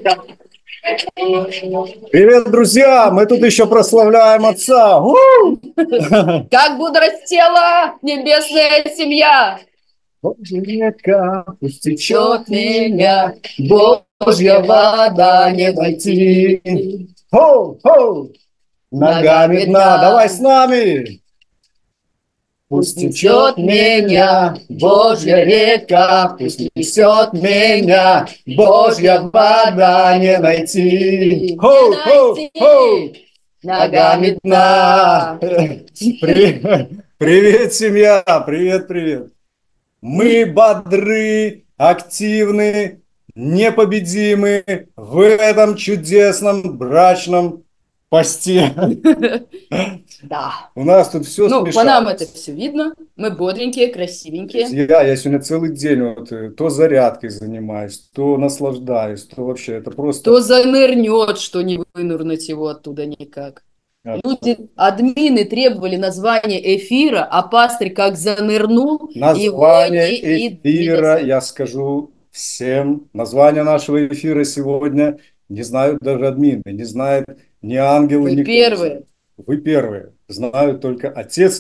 Привет, друзья! Мы тут еще прославляем отца. Как бодрость тела, небесная семья. Божья река, пусть течет Течет меня, меня, Божья Божья вода вода не не найти. найти. Хоу, хоу! Ногами Ногами дна, давай с дна. нами! Пусть Пусть течет несет меня, меня Божья Божья река, река, пусть пусть несет несет меня, меня Божья Божья вода вода не не найти. найти, не Хоу, хоу, хоу! найти. Ногами Ногами дна. дна. Привет, семья! Привет, привет! Мы бодры, активны, непобедимы в этом чудесном брачном посте. Да. У нас тут все Ну, по нам это смешалось. все видно. Мы бодренькие, красивенькие. Я сегодня целый день вот, то зарядкой занимаюсь, то наслаждаюсь, то вообще это То просто занырнет, что не вынурнуть его оттуда никак. Люди, админы требовали названия эфира, а пастырь как занырнул, его название не эфира. достать. Я скажу всем, название нашего эфира сегодня не знают даже админы, не знает ни ангелы, Вы никто не знает. первые. Вы первые. Знают только Отец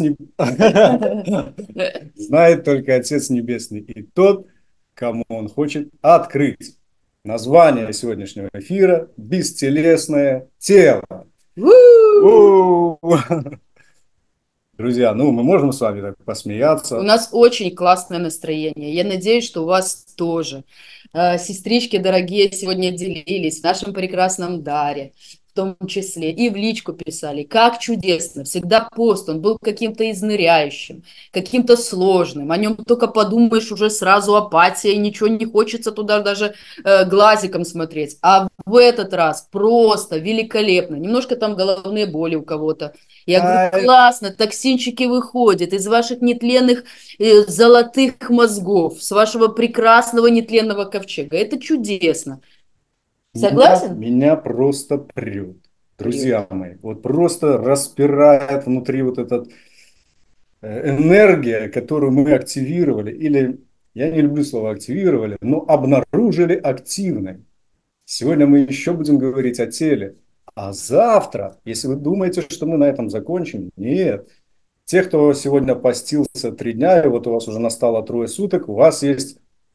знает только Отец Небесный и тот, кому Он хочет открыть. Название сегодняшнего эфира – «Бестелесное тело». У! У. Друзья, ну мы можем с вами так У посмеяться. нас очень классное настроение. Я надеюсь, что у вас тоже. Сестрички дорогие сегодня делились в нашем прекрасном даре, в том числе и в личку писали. Как чудесно. Всегда пост, он был каким-то изныряющим, каким-то сложным. О нем только подумаешь, уже сразу апатия, и ничего не хочется туда даже глазиком смотреть. А в этот раз просто великолепно. Немножко там головные боли у кого-то. Я говорю, А, классно, токсинчики выходят из ваших нетленных золотых мозгов, с вашего прекрасного нетленного ковчега. Это чудесно. Согласен? меня просто прет, Прет. друзья мои. Вот просто распирает внутри вот эта энергия, которую мы активировали, или, я не люблю слово активировали, но обнаружили активной. Сегодня мы еще будем говорить о теле. А завтра, если вы думаете, что мы на этом закончим, нет. Те, кто сегодня постился 3 дня, и вот у вас уже настало 3 суток, у вас есть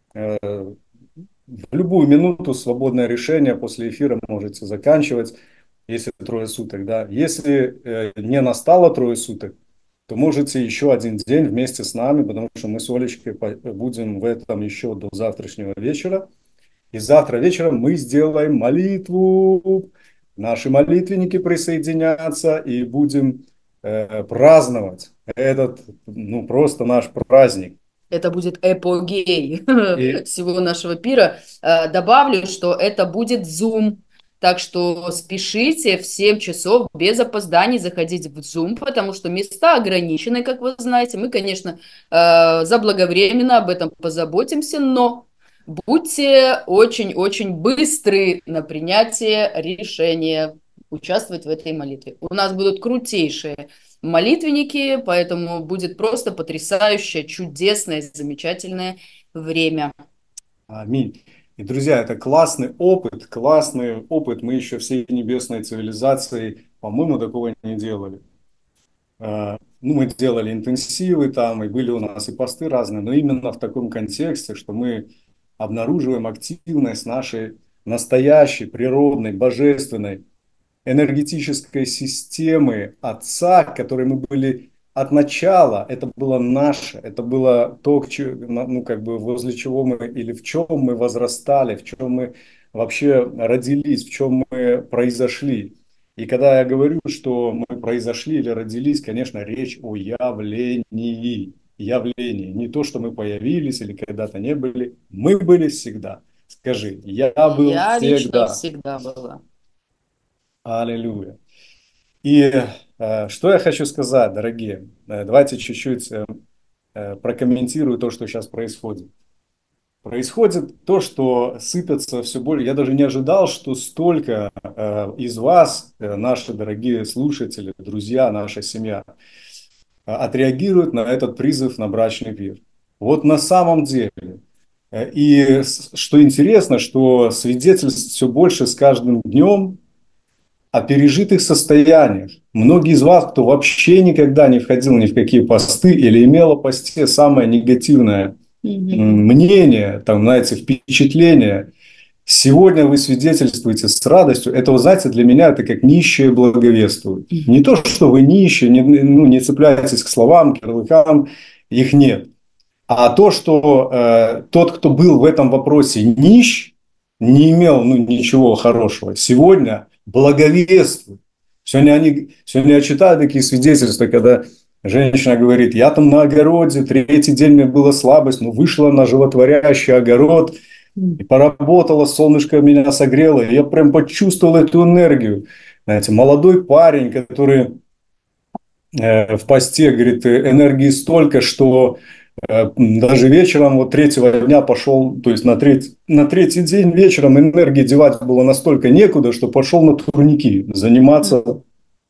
в любую минуту свободное решение после эфира можете заканчивать, если 3 суток, да. Если не настало 3 суток, то можете еще один день вместе с нами, потому что мы с Олечкой будем в этом еще до завтрашнего вечера. И завтра вечером мы сделаем молитву. Наши молитвенники присоединятся и будем праздновать этот, ну, просто наш праздник. Это будет эпогей И всего нашего пира. Добавлю, что это будет Zoom. Так что спешите в 7 часов без опозданий заходить в Zoom, потому что места ограничены, как вы знаете. Мы, конечно, заблаговременно об этом позаботимся, но будьте очень-очень быстры на принятие решения участвовать в этой молитве. У нас будут крутейшие молитвенники, поэтому будет просто потрясающее, чудесное, замечательное время. аминь. И, друзья, это классный опыт, классный опыт. Мы еще всей небесной цивилизацией, по-моему, такого не делали. Ну, мы делали интенсивы там, и были у нас и посты разные, но именно в таком контексте, что мы обнаруживаем активность нашей настоящей, природной, божественной, энергетической системы Отца, которой мы были от начала. Это было наше, это было то, ну, как бы возле чего мы или в чем мы возрастали, в чем мы вообще родились, в чем мы произошли. И когда я говорю, что мы произошли или родились, конечно, речь о явлении. Явлении. Не то, что мы появились или когда-то не были. Мы были всегда. Скажи, я был Я лично всегда. всегда была. Аллилуйя. И что я хочу сказать, дорогие, давайте чуть-чуть прокомментирую то, что сейчас происходит. Происходит то, что сыпется все больше. Я даже не ожидал, что столько из вас, наши дорогие слушатели, друзья, наша семья, отреагируют на этот призыв на брачный пир. Вот на самом деле, И что интересно, что свидетельств все больше с каждым днем о пережитых состояниях. Многие из вас, кто вообще никогда не входил ни в какие посты или имел о посте самое негативное мнение, там, знаете, впечатление, сегодня вы свидетельствуете с радостью. Это, вы знаете, для меня это как нищие благовествуют. Не то, что вы нищие, не цепляйтесь к словам, к ярлыкам, их нет. А то, что тот, кто был в этом вопросе нищ, не имел ничего хорошего, сегодня благовествует. Сегодня я читаю такие свидетельства, когда женщина говорит, я там на огороде, третий день мне была слабость, но вышла на животворящий огород и поработала, солнышко меня согрело, и я прям почувствовал эту энергию. Знаете, молодой парень, который в посте, говорит, энергии столько, что даже вечером вот третьего дня пошел, то есть на третий день вечером энергии девать было настолько некуда, что пошел на турники заниматься,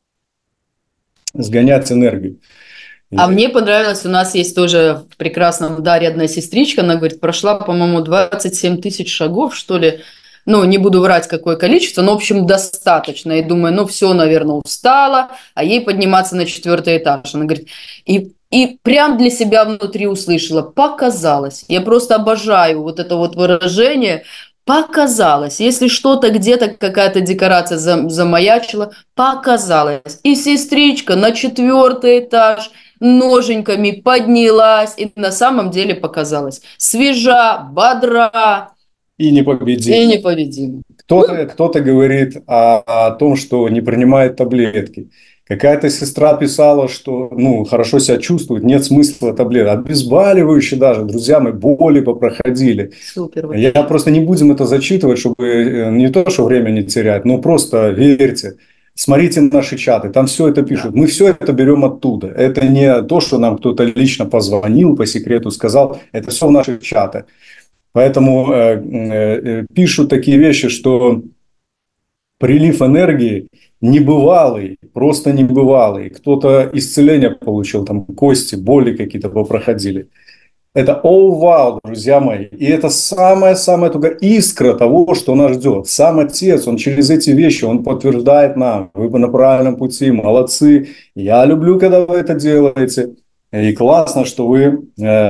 сгонять энергию. А мне понравилось, у нас есть тоже в прекрасном Даре одна сестричка, она говорит, прошла, по-моему, 27 тысяч шагов, что ли, ну, не буду врать, какое количество, но, в общем, достаточно. И думаю, ну, все, наверное, устала, а ей подниматься на 4-й этаж. Она говорит, и прям для себя внутри услышала, показалось. Я просто обожаю вот это вот выражение, показалось. Если что-то где-то, какая-то декорация замаячила, показалось. И сестричка на 4-й этаж ноженьками поднялась, и на самом деле показалось. Свежа, бодра. И непобедим. И непобедим. Кто-то говорит о том, что не принимает таблетки. Какая-то сестра писала, что хорошо себя чувствует, нет смысла таблеток. Обезболивающие даже, друзья мои, боли попроходили. Супер. Я просто не будем это зачитывать, чтобы не то, что время не терять, но просто верьте. Смотрите наши чаты, там все это пишут. Мы все это берем оттуда. Это не то, что нам кто-то лично позвонил, по секрету сказал. Это все в наших чатах. Поэтому пишут такие вещи, что прилив энергии небывалый, просто небывалый. Кто-то исцеление получил, там кости, боли какие-то попроходили. Это вау, друзья мои. И это самая-самая только искра того, что нас ждет. Сам Отец, Он через эти вещи, Он подтверждает нам, вы на правильном пути, молодцы. Я люблю, когда вы это делаете. И классно, что вы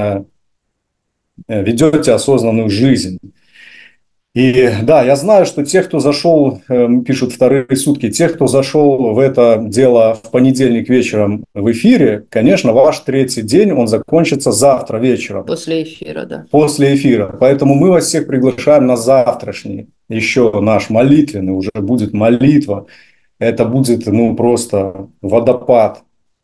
ведете осознанную жизнь. И да, я знаю, что те, кто зашел, пишут вторые сутки, те, кто зашел в это дело в понедельник вечером в эфире, конечно, ваш третий день, он закончится завтра вечером. После эфира, да. После эфира. Поэтому мы вас всех приглашаем на завтрашний, еще наш молитвенный, уже будет молитва. Это будет, просто водопад.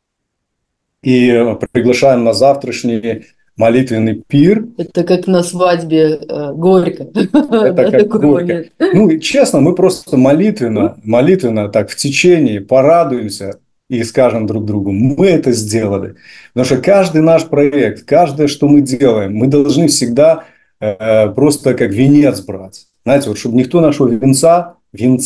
И приглашаем на завтрашний молитвенный пир. Это как на свадьбе горько. Это как горько. Честно, мы просто молитвенно так в течение порадуемся и скажем друг другу, мы это сделали. Потому что каждый наш проект, каждое, что мы делаем, мы должны всегда просто как венец брать. Знаете, вот чтобы никто нашего венца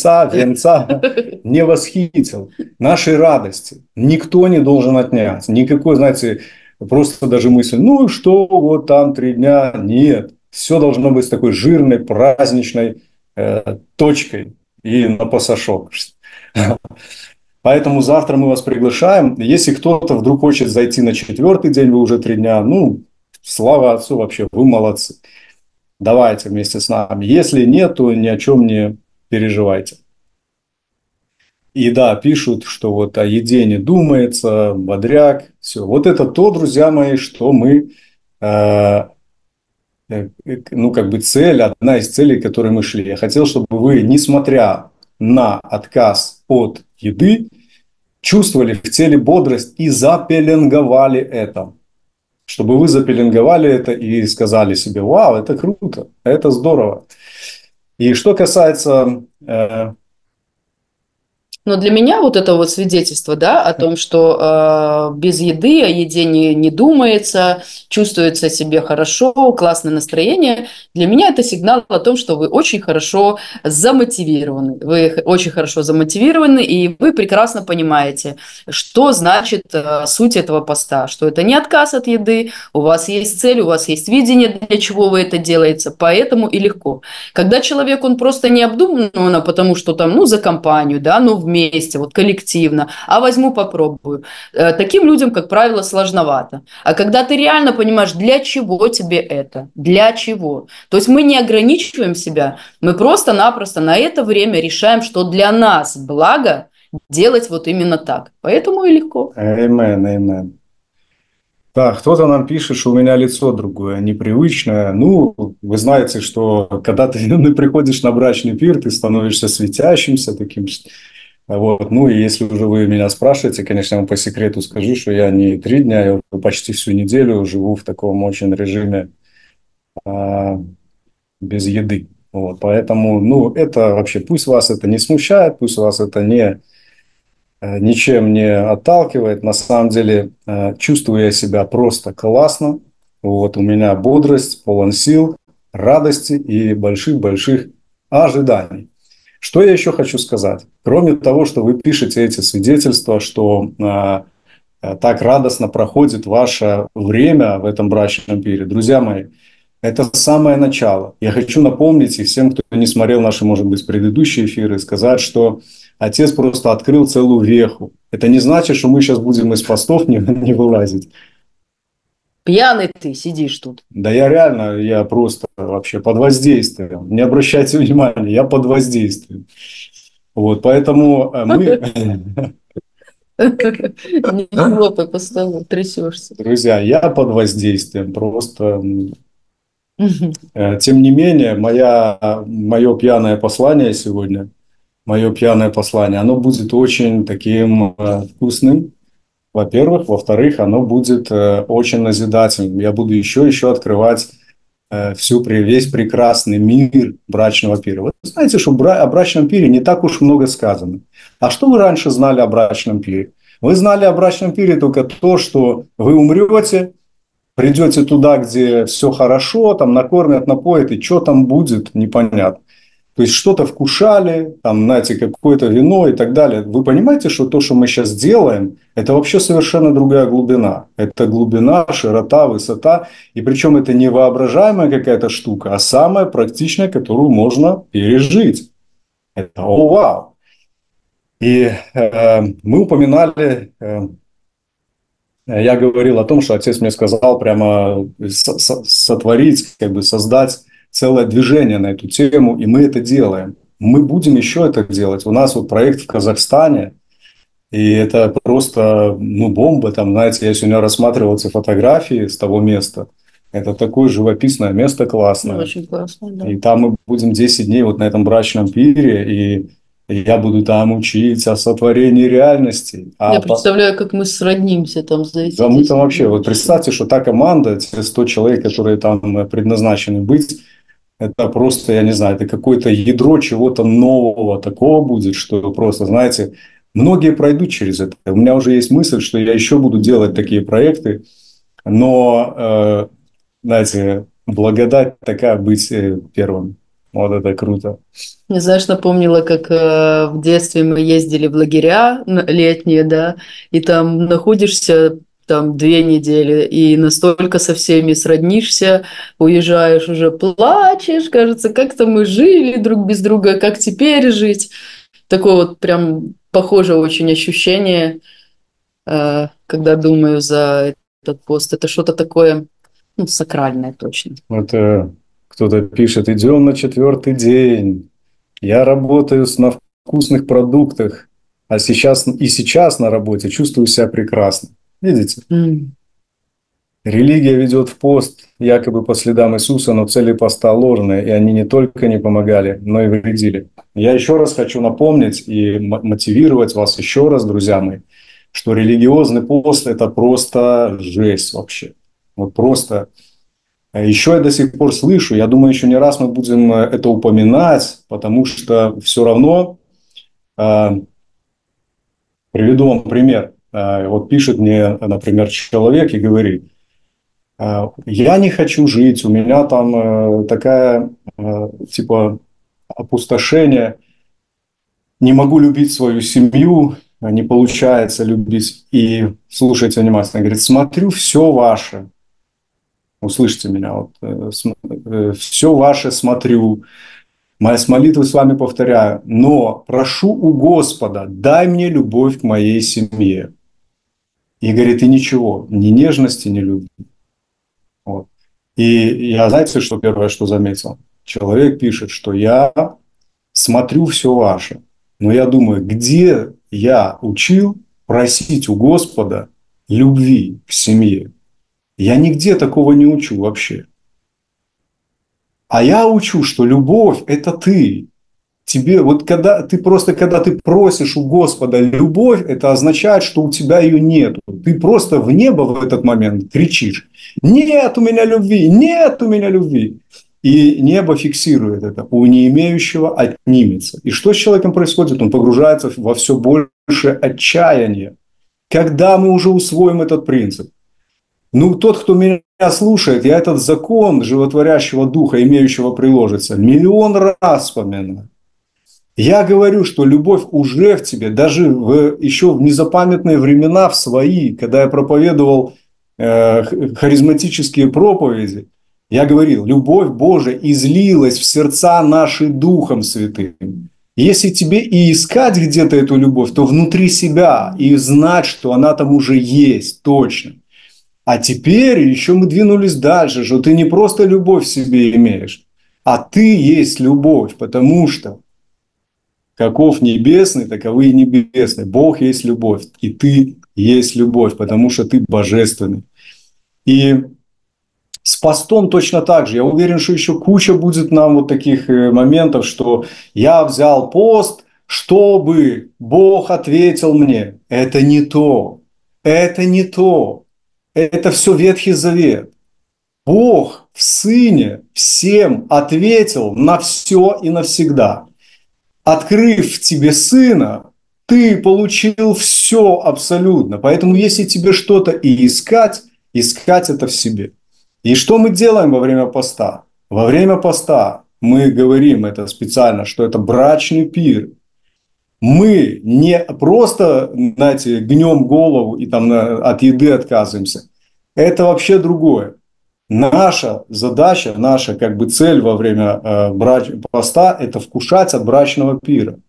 не восхитил. Нашей радости никто не должен отнять. Никакой, знаете, просто даже мысль, что, вот там 3 дня. Нет. Все должно быть с такой жирной, праздничной точкой и на пасашок. Поэтому завтра мы вас приглашаем. Если кто-то вдруг хочет зайти на 4-й день, вы уже 3 дня, слава Отцу вообще, вы молодцы. Давайте вместе с нами. Если нет, то ни о чем не переживайте. И да, пишут, что вот о еде не думается, бодряк, все. Вот это то, друзья мои, что мы, цель, одна из целей, к которой мы шли. Я хотел, чтобы вы, несмотря на отказ от еды, чувствовали в теле бодрость и запеленговали это. Чтобы вы запеленговали это и сказали себе, вау, это круто, это здорово. И что касается Но для меня вот это вот свидетельство, да, о том, что без еды, о еде не думается, чувствуется себе хорошо, классное настроение, для меня это сигнал о том, что вы очень хорошо замотивированы. Вы очень хорошо замотивированы, и вы прекрасно понимаете, что значит суть этого поста, что это не отказ от еды, у вас есть цель, у вас есть видение, для чего вы это делаете, поэтому и легко. Когда человек, он просто необдуманно, потому что там, ну, за компанию, да, ну, вместе, вот коллективно, а возьму, попробую. Таким людям, как правило, сложновато. А когда ты реально понимаешь, для чего тебе это, для чего. То есть мы не ограничиваем себя, мы просто-напросто на это время решаем, что для нас благо делать вот именно так. Поэтому и легко. Amen, amen. Да, кто-то нам пишет, что у меня лицо другое, непривычное. Ну, вы знаете, что когда ты приходишь на брачный пир, ты становишься светящимся таким. Вот. Ну, и если уже вы меня спрашиваете, конечно, я вам по секрету скажу, что я не 3 дня, я уже почти всю неделю живу в таком очень режиме а, без еды. Вот. Поэтому, ну, это вообще, пусть вас это не смущает, пусть вас это ничем не отталкивает. На самом деле, чувствую я себя просто классно. Вот у меня бодрость, полон сил, радости и больших-больших ожиданий. Что я еще хочу сказать? Кроме того, что вы пишете эти свидетельства, что так радостно проходит ваше время в этом брачном пире. Друзья мои, это самое начало. Я хочу напомнить и всем, кто не смотрел наши, может быть, предыдущие эфиры, сказать, что Отец просто открыл целую веху. Это не значит, что мы сейчас будем из постов не вылазить. Пьяный ты сидишь тут. Да я реально, я просто вообще под воздействием. Не обращайте внимания, я под воздействием. Вот, поэтому мы, Не хлопай по столу, трясешься. друзья, я под воздействием просто. Тем не менее, мое пьяное послание сегодня, мое пьяное послание, оно будет очень таким вкусным, во-первых. Во-вторых, оно будет очень назидательным. Я буду еще открывать весь прекрасный мир брачного пира. Вы знаете, что о брачном пире не так уж много сказано. А что вы раньше знали о брачном пире? Вы знали о брачном пире только то, что вы умрете, придете туда, где все хорошо, там накормят, напоят, и что там будет, непонятно. То есть что-то вкушали, там, знаете, какое-то вино и так далее. Вы понимаете, что то, что мы сейчас делаем, это вообще совершенно другая глубина. Это глубина, широта, высота. И причем это не воображаемая какая-то штука, а самая практичная, которую можно пережить. Это о, вау. И мы упоминали, я говорил о том, что отец мне сказал прямо сотворить, как бы создать целое движение на эту тему, и мы это делаем. Мы будем еще это делать. У нас вот проект в Казахстане, и это просто, ну, бомба. Там, знаете, я сегодня рассматривал эти фотографии с того места. Это такое живописное место классное. Очень классно, да. И там мы будем 10 дней вот на этом брачном пире, и я буду там учить о сотворении реальности. Я представляю, как мы сроднимся там за эти Да, мы 10 там вообще, дней. вот представьте, что та команда, те 100 человек, которые там предназначены быть, это просто, я не знаю, это какое-то ядро чего-то нового такого будет, что просто, знаете, многие пройдут через это. У меня уже есть мысль, что я еще буду делать такие проекты, но, знаете, благодать такая быть первым. Вот это круто. Мне, знаешь, напомнила, как в детстве мы ездили в лагеря летние, да, и там находишься там 2 недели, и настолько со всеми сроднишься, уезжаешь уже, плачешь, кажется, как-то мы жили друг без друга, как теперь жить. Такое вот прям похожее очень ощущение, когда думаю за этот пост. Это что-то такое, ну, сакральное точно. Вот кто-то пишет, идем на 4-й день. Я работаю на вкусных продуктах, а сейчас на работе чувствую себя прекрасно. Видите? М. Религия ведет в пост якобы по следам Иисуса, но цели поста ложные, и они не только не помогали, но и вредили. Я еще раз хочу напомнить и мотивировать вас еще раз, друзья мои, что религиозный пост – это просто жесть вообще. Вот просто. Еще я до сих пор слышу, я думаю, еще не раз мы будем это упоминать, потому что все равно Приведу вам пример. Вот пишет мне, например, человек и говорит: я не хочу жить, у меня там такая, типа, опустошение, не могу любить свою семью, не получается любить. И слушайте внимательно, говорит: смотрю, все ваше, услышьте меня, вот, все ваше смотрю, мои молитвы с вами повторяю, но прошу у Господа, дай мне любовь к моей семье. И говорит, и ничего, ни нежности, ни любви. Вот. И я, знаете, что первое, что заметил? Человек пишет, что я смотрю все ваше, но я думаю, где я учил просить у Господа любви к семье? Я нигде такого не учу вообще. А я учу, что любовь – это ты. Тебе, вот когда ты просишь у Господа любовь, это означает, что у тебя ее нет. Ты просто в небо в этот момент кричишь: нет у меня любви, нет у меня любви. И небо фиксирует это. У не имеющего отнимется. И что с человеком происходит? Он погружается во все больше отчаяние. Когда мы уже усвоим этот принцип? Ну, тот, кто меня слушает, я этот закон животворящего духа, имеющего приложиться, миллион раз вспоминаю. Я говорю, что любовь уже в тебе, даже еще в незапамятные времена в свои, когда я проповедовал харизматические проповеди, я говорил, любовь Божия излилась в сердца наши Духом Святым. Если тебе и искать где-то эту любовь, то внутри себя и знать, что она там уже есть, точно. А теперь еще мы двинулись дальше, что ты не просто любовь в себе имеешь, а ты есть любовь, потому что каков небесный, таковы и небесные. Бог есть любовь, и ты есть любовь, потому что ты божественный. И с постом точно так же. Я уверен, что еще куча будет нам вот таких моментов, что я взял пост, чтобы Бог ответил мне. Это не то. Это не то. Это все Ветхий Завет. Бог в Сыне всем ответил на все и навсегда. Открыв в тебе Сына, ты получил все абсолютно. Поэтому если тебе что-то и искать, искать это в себе. И что мы делаем во время поста? Во время поста мы говорим это специально, что это брачный пир. Мы не просто, знаете, гнем голову и там от еды отказываемся. Это вообще другое. Наша задача, наша как бы цель во время поста – это вкушать от брачного пира.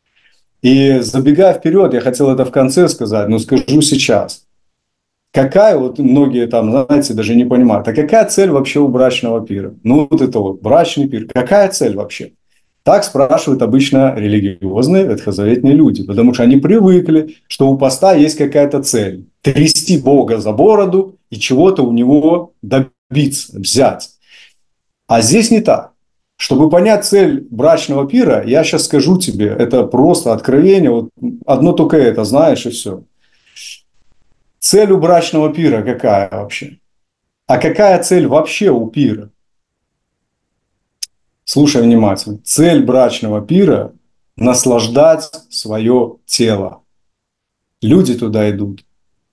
И забегая вперед, я хотел это в конце сказать, но скажу сейчас. Какая, вот многие там, знаете, даже не понимают, а какая цель вообще у брачного пира? Ну, вот это вот, брачный пир, какая цель вообще? Так спрашивают обычно религиозные ветхозаветные люди, потому что они привыкли, что у поста есть какая-то цель. Трясти Бога за бороду и чего-то у него добиться, взять. А здесь не так. Чтобы понять цель брачного пира, я сейчас скажу тебе, это просто откровение, вот одно только это, знаешь, и все. Цель у брачного пира какая вообще? А какая цель вообще у пира? Слушай внимательно. Цель брачного пира – наслаждать свое тело. Люди туда идут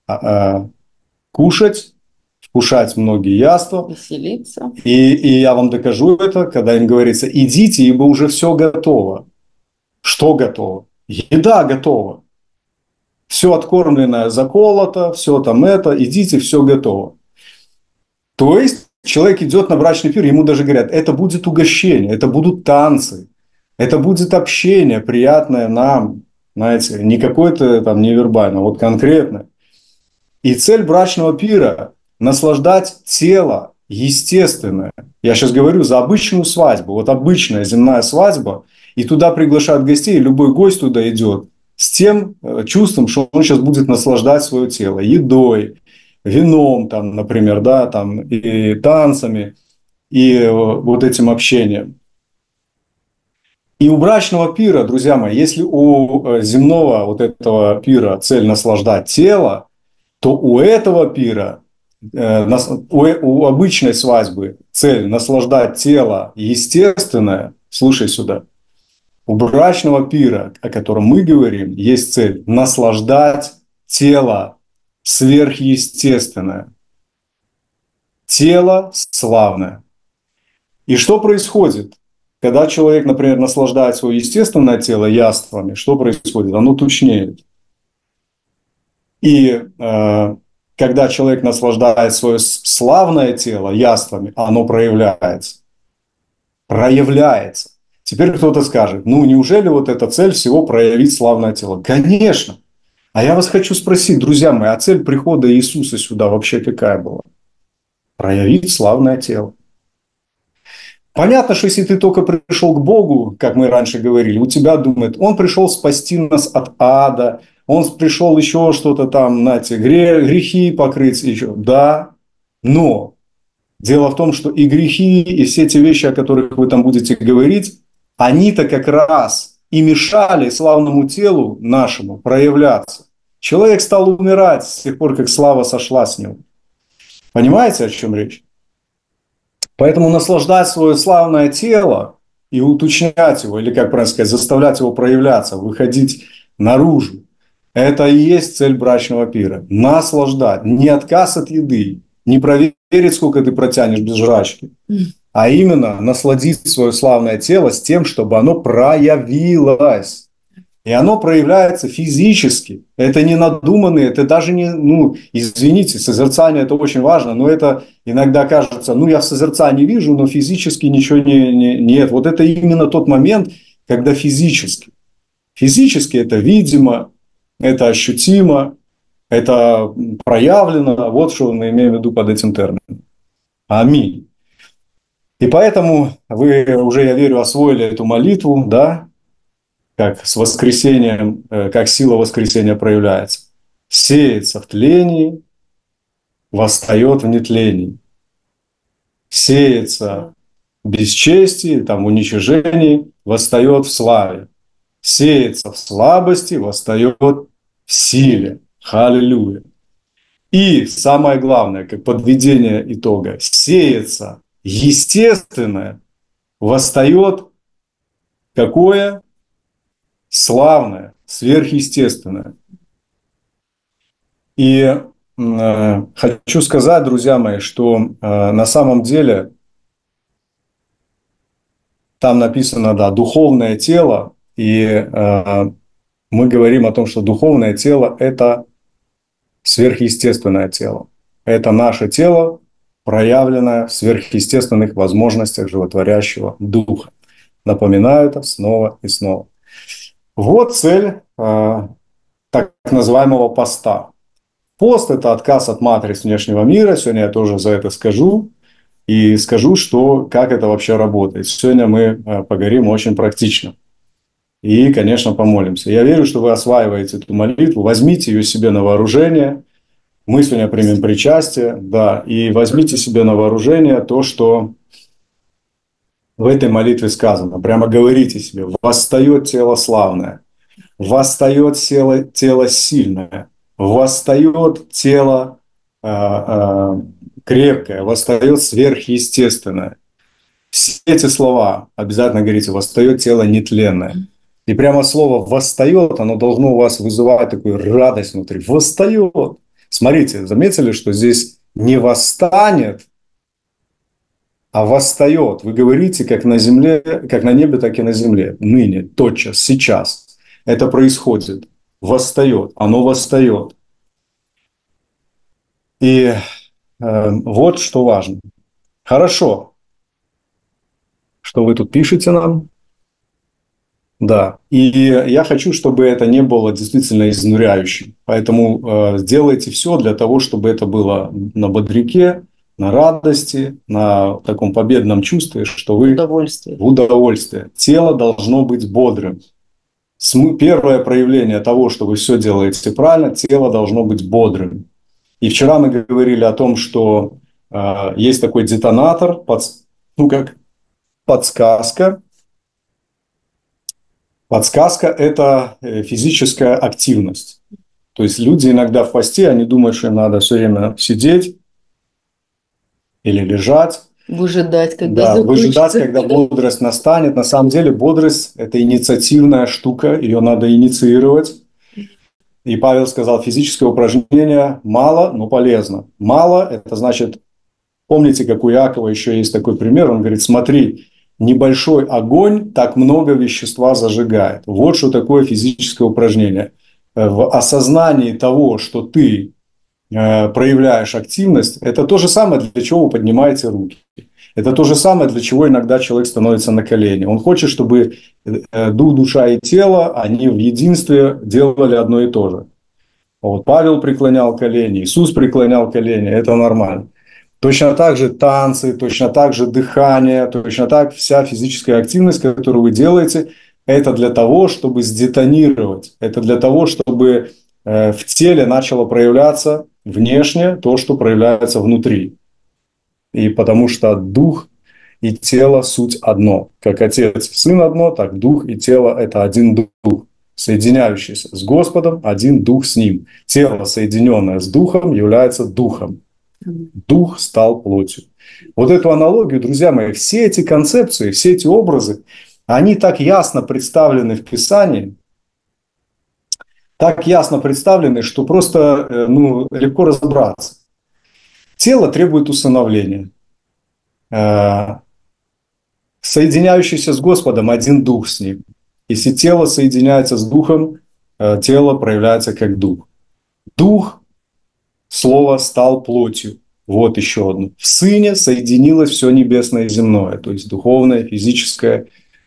кушать, вкушать многие яства. Веселиться. И я вам докажу это, когда им говорится: идите, ибо уже все готово. Что готово? Еда готова. Все откормленное заколото, все там это, идите, все готово. То есть человек идет на брачный пир, ему даже говорят: это будет угощение, это будут танцы, это будет общение приятное нам, знаете, не какое-то там невербально, вот конкретно. И цель брачного пира – наслаждать тело естественное. Я сейчас говорю за обычную свадьбу, вот обычная земная свадьба, и туда приглашают гостей, и любой гость туда идет с тем чувством, что он сейчас будет наслаждать свое тело едой, вином, там, например, да, там, и танцами, и вот этим общением. И у брачного пира, друзья мои, если у земного вот этого пира цель наслаждать тело, то у этого пира, у обычной свадьбы цель наслаждать тело естественное, слушай сюда, У брачного пира, о котором мы говорим, есть цель – наслаждать тело сверхъестественное, тело славное. И что происходит? Когда человек, например, наслаждает свое естественное тело яствами, что происходит? Оно тучнеет. И когда человек наслаждает свое славное тело яствами, оно проявляется. Проявляется. Теперь кто-то скажет, ну неужели вот эта цель всего проявить славное тело? Конечно. А я вас хочу спросить, друзья мои, а цель прихода Иисуса сюда вообще какая была? Проявить славное тело. Понятно, что если ты только пришел к Богу, как мы раньше говорили, у тебя думает, он пришел спасти нас от ада, он пришел еще что-то там, знаете, грехи покрыть еще. Да, но дело в том, что и грехи, и все те вещи, о которых вы там будете говорить, они-то как раз и мешали славному телу нашему проявляться. Человек стал умирать с тех пор, как слава сошла с него. Понимаете, о чем речь? Поэтому наслаждать свое славное тело и уточнять его, или, как правильно сказать, заставлять его проявляться, выходить наружу, это и есть цель брачного пира. Наслаждать. Не отказ от еды, не проверить, сколько ты протянешь без жрачки, а именно насладить свое славное тело с тем, чтобы оно проявилось. И оно проявляется физически. Это не надуманные, это даже не, ну, извините, созерцание это очень важно, но это иногда кажется, ну, я в созерцании вижу, но физически ничего нет. Вот это именно тот момент, когда физически. Физически это видимо, это ощутимо, это проявлено. Вот что мы имеем в виду под этим термином. Аминь. И поэтому вы уже, я верю, освоили эту молитву, да, как с воскресением, как сила воскресения проявляется. Сеется в тлении, восстает в нетлении. Сеется в бесчестии, там, в уничижении, восстает в славе. Сеется в слабости, восстает в силе. Аллилуйя. И самое главное, как подведение итога, сеется естественное, восстает какое? Славное, сверхъестественное. И хочу сказать, друзья мои, что на самом деле там написано, да, духовное тело, и мы говорим о том, что духовное тело – это сверхъестественное тело. Это наше тело, проявленное в сверхъестественных возможностях животворящего духа. Напоминаю это снова и снова. Вот цель так называемого поста. Пост – это отказ от матриц внешнего мира. Сегодня я тоже за это скажу. И скажу, что, как это вообще работает. Сегодня мы поговорим очень практично. И, конечно, помолимся. Я верю, что вы осваиваете эту молитву. Возьмите ее себе на вооружение. Мы сегодня примем причастие. Да, и возьмите себе на вооружение то, что в этой молитве сказано. Прямо говорите себе: «Восстает тело славное, восстает тело сильное, восстает тело крепкое, восстает сверхъестественное». Все эти слова обязательно говорите: «Восстает тело нетленное». И прямо слово «восстает», оно должно у вас вызывать такую радость внутри. Восстает. Смотрите, заметили, что здесь не восстанет, а восстает. Вы говорите как на земле, как на небе, так и на земле. Ныне, тотчас, сейчас. Это происходит. Восстает. Оно восстает. И вот что важно. Хорошо, что вы тут пишете нам. Да. И я хочу, чтобы это не было действительно изнуряющим. Поэтому сделайте все для того, чтобы это было на бодряке, на радости, на таком победном чувстве, что вы в удовольствии. Тело должно быть бодрым. Первое проявление того, что вы все делаете правильно, тело должно быть бодрым. И вчера мы говорили о том, что есть такой детонатор, как подсказка. Подсказка – это физическая активность. То есть люди иногда в посте, они думают, что им надо все время сидеть или лежать. Выжидать, когда Да, выжидать, закончится. когда бодрость настанет. На самом деле бодрость – это инициативная штука, ее надо инициировать. И Павел сказал, физическое упражнение мало, но полезно. Мало – это значит, помните, как у Якова еще есть такой пример, он говорит, смотри, небольшой огонь так много вещества зажигает. Вот что такое физическое упражнение. В осознании того, что ты проявляешь активность, это то же самое, для чего вы поднимаете руки. Это то же самое, для чего иногда человек становится на колени. Он хочет, чтобы дух, душа и тело, они в единстве делали одно и то же. Вот Павел преклонял колени, Иисус преклонял колени, это нормально. Точно так же танцы, точно так же дыхание, точно так вся физическая активность, которую вы делаете, это для того, чтобы сдетонировать, это для того, чтобы в теле начало проявляться внешне то, что проявляется внутри. И потому что дух и тело суть одно. Как Отец и Сын одно, так дух и тело – это один дух, соединяющийся с Господом, один дух с Ним. Тело, соединенное с духом, является духом. Дух стал плотью. Вот эту аналогию, друзья мои, все эти концепции, все эти образы, они так ясно представлены в Писании, так ясно представлены, что просто легко разобраться. Тело требует усыновления. Соединяющийся с Господом один дух с Ним. Если тело соединяется с духом, тело проявляется как дух. Дух, слово, стал плотью. Вот еще одно. В Сыне соединилось все небесное и земное, то есть духовное, физическое,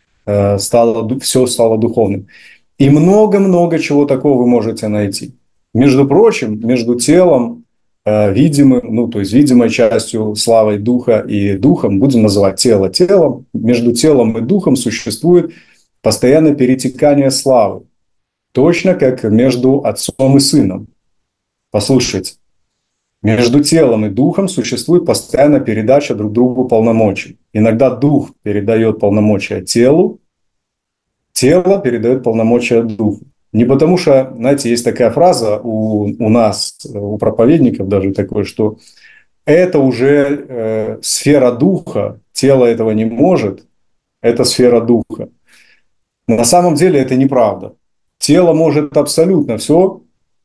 все стало духовным. И много-много чего такого вы можете найти. Между прочим, между телом, видимым, то есть видимой частью славой духа и духом, будем называть тело телом, между телом и духом существует постоянное перетекание славы. Точно как между отцом и сыном. Послушайте. Между телом и духом существует постоянная передача друг другу полномочий. Иногда дух передает полномочия телу, тело передает полномочия духу. Не потому что, знаете, есть такая фраза у нас, у проповедников даже такое, что это уже сфера духа, тело этого не может, это сфера духа. На самом деле это неправда. Тело может абсолютно все,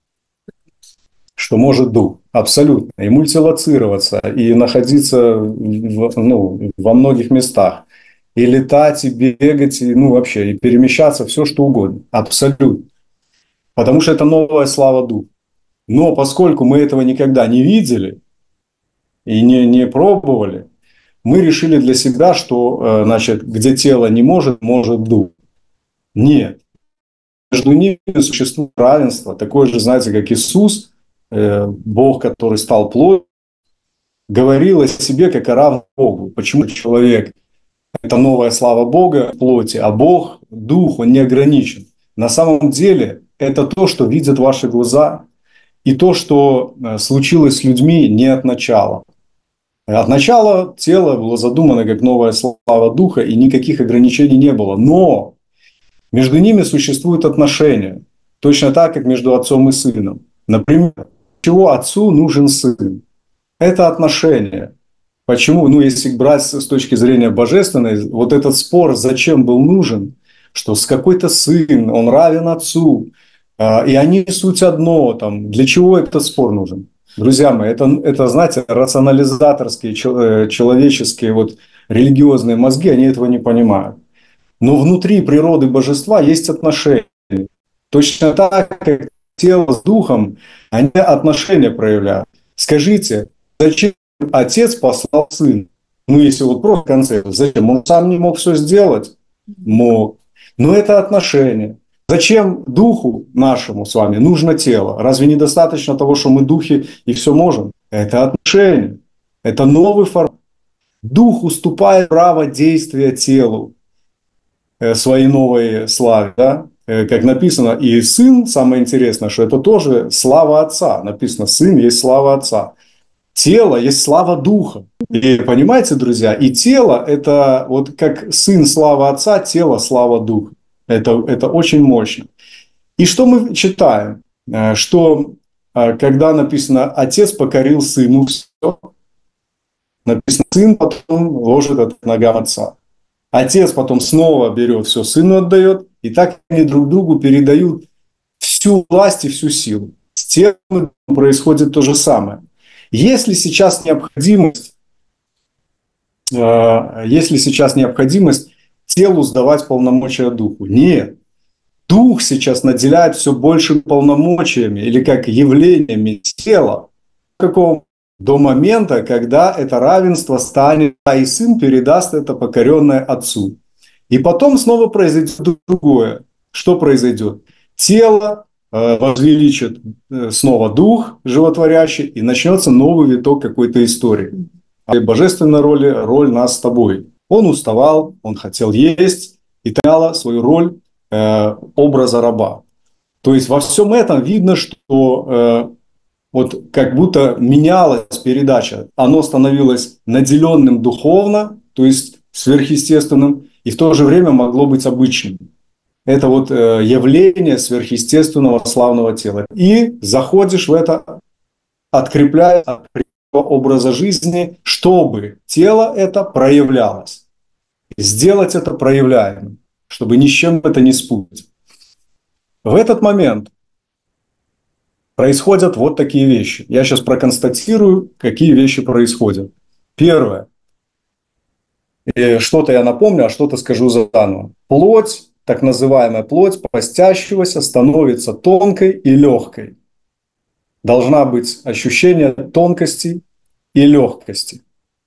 что может дух. Абсолютно. И мультилоцироваться, и находиться во многих местах. И летать, и бегать, и вообще, и перемещаться, все что угодно. Абсолютно. Потому что это новая слава духа. Но поскольку мы этого никогда не видели и не пробовали, мы решили для себя, что, где тело не может, может дух. Нет. Между ними существует равенство. Такое же, знаете, как Иисус, Бог, который стал плотью, говорил о себе как о равном Богу. Почему человек – это новая слава Бога в плоти, а Бог, Дух, Он не ограничен. На самом деле это то, что видят ваши глаза, и то, что случилось с людьми не от начала. От начала тело было задумано как новая слава Духа, и никаких ограничений не было. Но между ними существуют отношения, точно так, как между отцом и сыном. Например, чего отцу нужен сын? Это отношения. Почему? Если брать с точки зрения божественной, вот этот спор, зачем был нужен, что с какой-то сын, он равен отцу, и они суть одно, для чего этот спор нужен? Друзья мои, это знаете, рационализаторские, человеческие, религиозные мозги, они этого не понимают. Но внутри природы божества есть отношения. Точно так, как тело с духом, они отношения проявляют. Скажите, зачем отец послал сына? Если просто концепт, зачем? Он сам не мог все сделать? Мог. Но это отношения. Зачем духу нашему с вами нужно тело? Разве недостаточно того, что мы духи и все можем? Это отношения. Это новый формат. Дух уступает право действия телу своей новой славе, да? Как написано, и сын, самое интересное, что это тоже слава отца. Написано, сын есть слава отца. Тело есть слава духа. И понимаете, друзья, и тело это как сын слава отца, тело слава духа. Это очень мощно. И что мы читаем? Что когда написано, отец покорил сыну все, написано, Естественно, сын потом ложит это к ногам отца. Отец потом снова берет все, сыну отдает, и так они друг другу передают всю власть и всю силу. С телом происходит то же самое. Если сейчас необходимость телу сдавать полномочия духу? Нет. Дух сейчас наделяет все больше полномочиями или как явлениями тела. Какого? До момента, когда это равенство станет, а и сын передаст это покоренное отцу. И потом снова произойдет другое. Что произойдет? Тело возвеличит снова дух животворящий, и начнется новый виток какой-то истории. А божественная роль нас с тобой. Он уставал, он хотел есть, и таняла свою роль образа раба. То есть во всем этом видно, что вот как будто менялась передача. Оно становилось наделенным духовно, то есть сверхъестественным, и в то же время могло быть обычным. Это вот явление сверхъестественного славного тела. И заходишь в это, открепляя образа жизни, чтобы тело это проявлялось. Сделать это проявляемым, чтобы ни с чем это не спутать. В этот момент происходят вот такие вещи. Я сейчас проконстатирую, какие вещи происходят. Первое. Что-то я напомню, а что-то скажу заново. Плоть, так называемая плоть постящегося становится тонкой и легкой. Должна быть ощущение тонкости и легкости.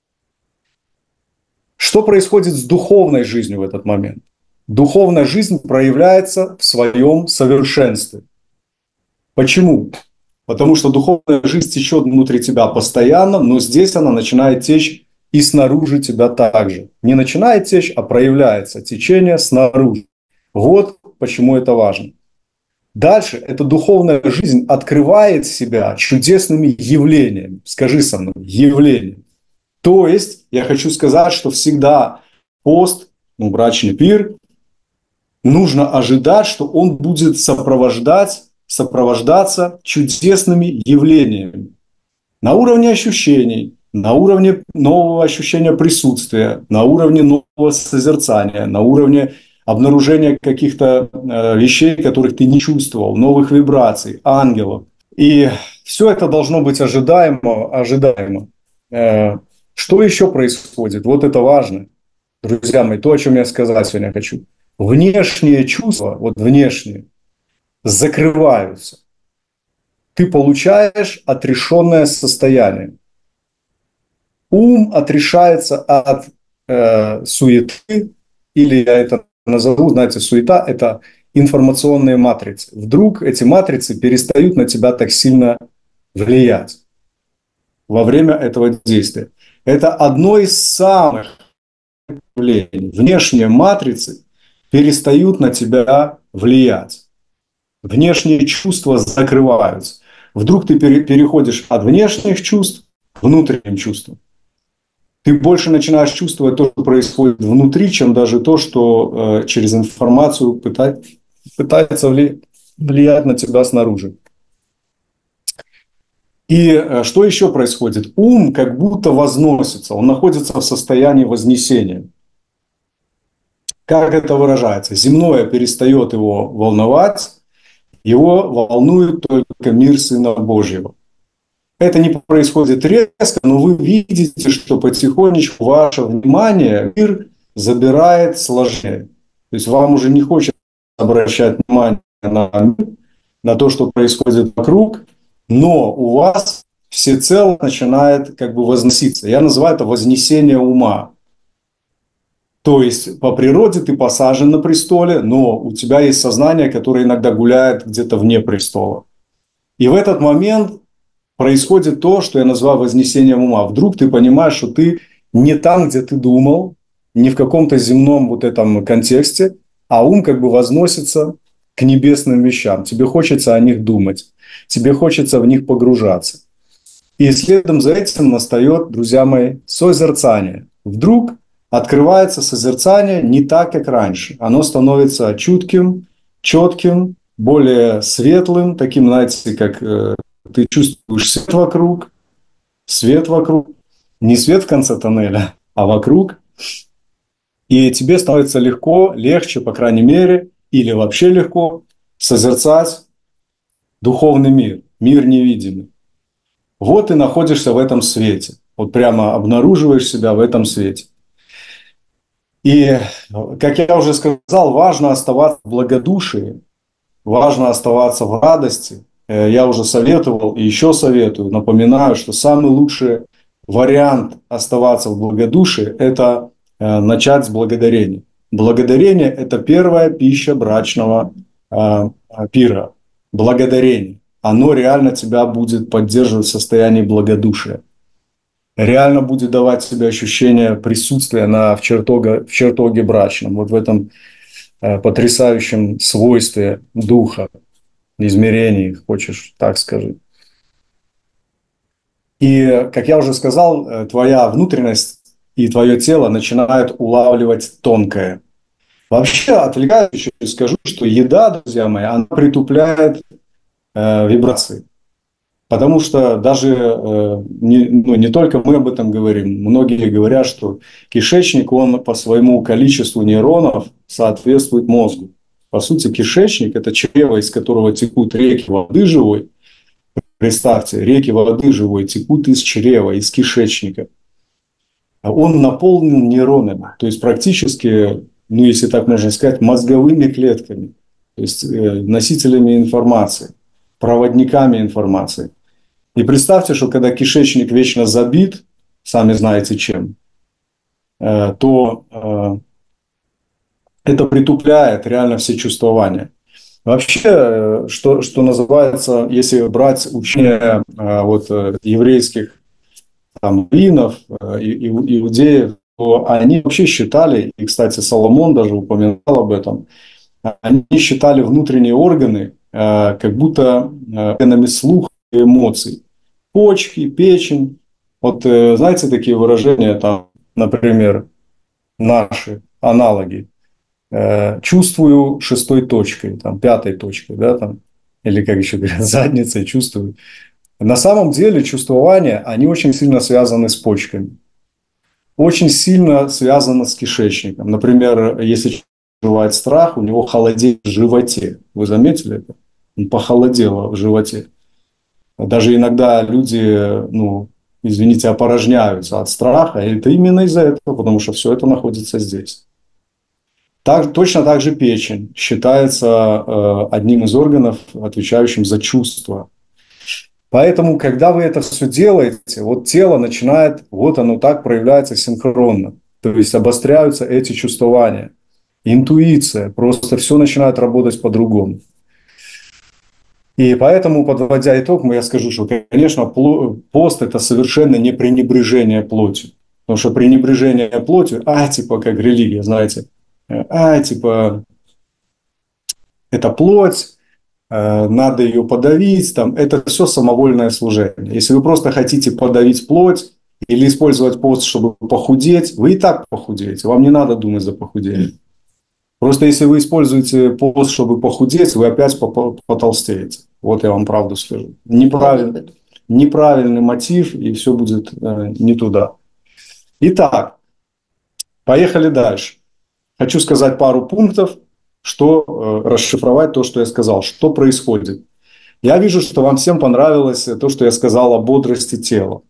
Что происходит с духовной жизнью в этот момент? Духовная жизнь проявляется в своем совершенстве. Почему? Потому что духовная жизнь течет внутри тебя постоянно, но здесь она начинает течь и снаружи тебя также. Не начинает течь, а проявляется течение снаружи. Вот почему это важно. Дальше эта духовная жизнь открывает себя чудесными явлениями. Скажи со мной, явлениями. То есть я хочу сказать, что всегда пост, брачный пир, нужно ожидать, что он будет сопровождаться чудесными явлениями. На уровне ощущений, на уровне нового ощущения присутствия, на уровне нового созерцания, на уровне обнаружения каких-то вещей, которых ты не чувствовал, новых вибраций, ангелов. И все это должно быть ожидаемо. Что еще происходит? Вот это важно, друзья мои, то, о чем я сказать сегодня хочу. Внешние чувства, вот внешние, закрываются. Ты получаешь отрешенное состояние. Ум отрешается от суеты, или я это назову, знаете, суета – это информационные матрицы. Вдруг эти матрицы перестают на тебя так сильно влиять во время этого действия. Это одно из самых явлений. Внешние матрицы перестают на тебя влиять. Внешние чувства закрываются. Вдруг ты переходишь от внешних чувств к внутренним чувствам. Ты больше начинаешь чувствовать то, что происходит внутри, чем даже то, что через информацию пытается влиять на тебя снаружи. И что еще происходит? Ум как будто возносится, он находится в состоянии вознесения. Как это выражается? Земное перестает его волновать, его волнует только мир Сына Божьего. Это не происходит резко, но вы видите, что потихонечку ваше внимание мир забирает сложнее. То есть вам уже не хочется обращать внимание на то, что происходит вокруг, но у вас всецело начинает как бы возноситься. Я называю это вознесение ума. То есть по природе ты посажен на престоле, но у тебя есть сознание, которое иногда гуляет где-то вне престола. И в этот момент происходит то, что я назвал вознесением ума. Вдруг ты понимаешь, что ты не там, где ты думал, не в каком-то земном вот этом контексте, а ум как бы возносится к небесным вещам. Тебе хочется о них думать, тебе хочется в них погружаться. И следом за этим настает, друзья мои, созерцание. Вдруг открывается созерцание не так, как раньше. Оно становится чутким, четким, более светлым, таким, знаете, как ты чувствуешь свет вокруг, не свет в конце тоннеля, а вокруг. И тебе становится легко, легче, по крайней мере, или вообще легко созерцать духовный мир, мир невидимый. Вот ты находишься в этом свете. Вот прямо обнаруживаешь себя в этом свете. И, как я уже сказал, важно оставаться в благодушии, важно оставаться в радости. Я уже советовал и еще советую, напоминаю, что самый лучший вариант оставаться в благодушии – это начать с благодарения. Благодарение – это первая пища брачного пира. Благодарение. Оно реально тебя будет поддерживать в состоянии благодушия. Реально будет давать тебе ощущение присутствия в чертоге брачном. Вот в этом потрясающем свойстве духа, измерении, хочешь так скажи. И, как я уже сказал, твоя внутренность и твое тело начинают улавливать тонкое. Вообще, отвлекающе скажу, что еда, друзья мои, она притупляет вибрации. Потому что даже не только мы об этом говорим, многие говорят, что кишечник, он по своему количеству нейронов соответствует мозгу. По сути, кишечник – это чрево, из которого текут реки воды живой. Представьте, реки воды живой текут из чрева, из кишечника. Он наполнен нейронами, то есть практически, если так можно сказать, мозговыми клетками, то есть носителями информации, проводниками информации. И представьте, что когда кишечник вечно забит, сами знаете чем, то это притупляет реально все чувствования. Вообще, что называется, если брать учение еврейских раввинов, иудеев, то они вообще считали, и, кстати, Соломон даже упоминал об этом, они считали внутренние органы как будто органами слуха и эмоций. Почки, печень. Вот знаете такие выражения, там, например, наши аналоги. Чувствую шестой точкой, там, пятой точкой, да, там, или как еще говорят, задницей чувствую. На самом деле чувствования, они очень сильно связаны с почками. Очень сильно связано с кишечником. Например, если бывает страх, у него холодеет в животе. Вы заметили это? Он похолодело в животе. Даже иногда люди, извините, опорожняются от страха. И это именно из-за этого, потому что все это находится здесь. Точно так же печень считается одним из органов, отвечающим за чувства. Поэтому, когда вы это все делаете, вот тело начинает, вот оно так проявляется синхронно. То есть обостряются эти чувствования. Интуиция, просто все начинает работать по-другому. И поэтому, подводя итог, я скажу, что, конечно, пост – это совершенно не пренебрежение плотью. Потому что пренебрежение плотью, как религия, знаете, это плоть, надо ее подавить, это все самовольное служение. Если вы просто хотите подавить плоть или использовать пост, чтобы похудеть, вы и так похудеете, вам не надо думать за похудение. Просто если вы используете пост, чтобы похудеть, вы опять потолстеете. Вот я вам правду скажу. Неправильный мотив, и все будет не туда. Итак, поехали дальше. Хочу сказать пару пунктов, расшифровать то, что я сказал. Что происходит? Я вижу, что вам всем понравилось то, что я сказал о бодрости тела.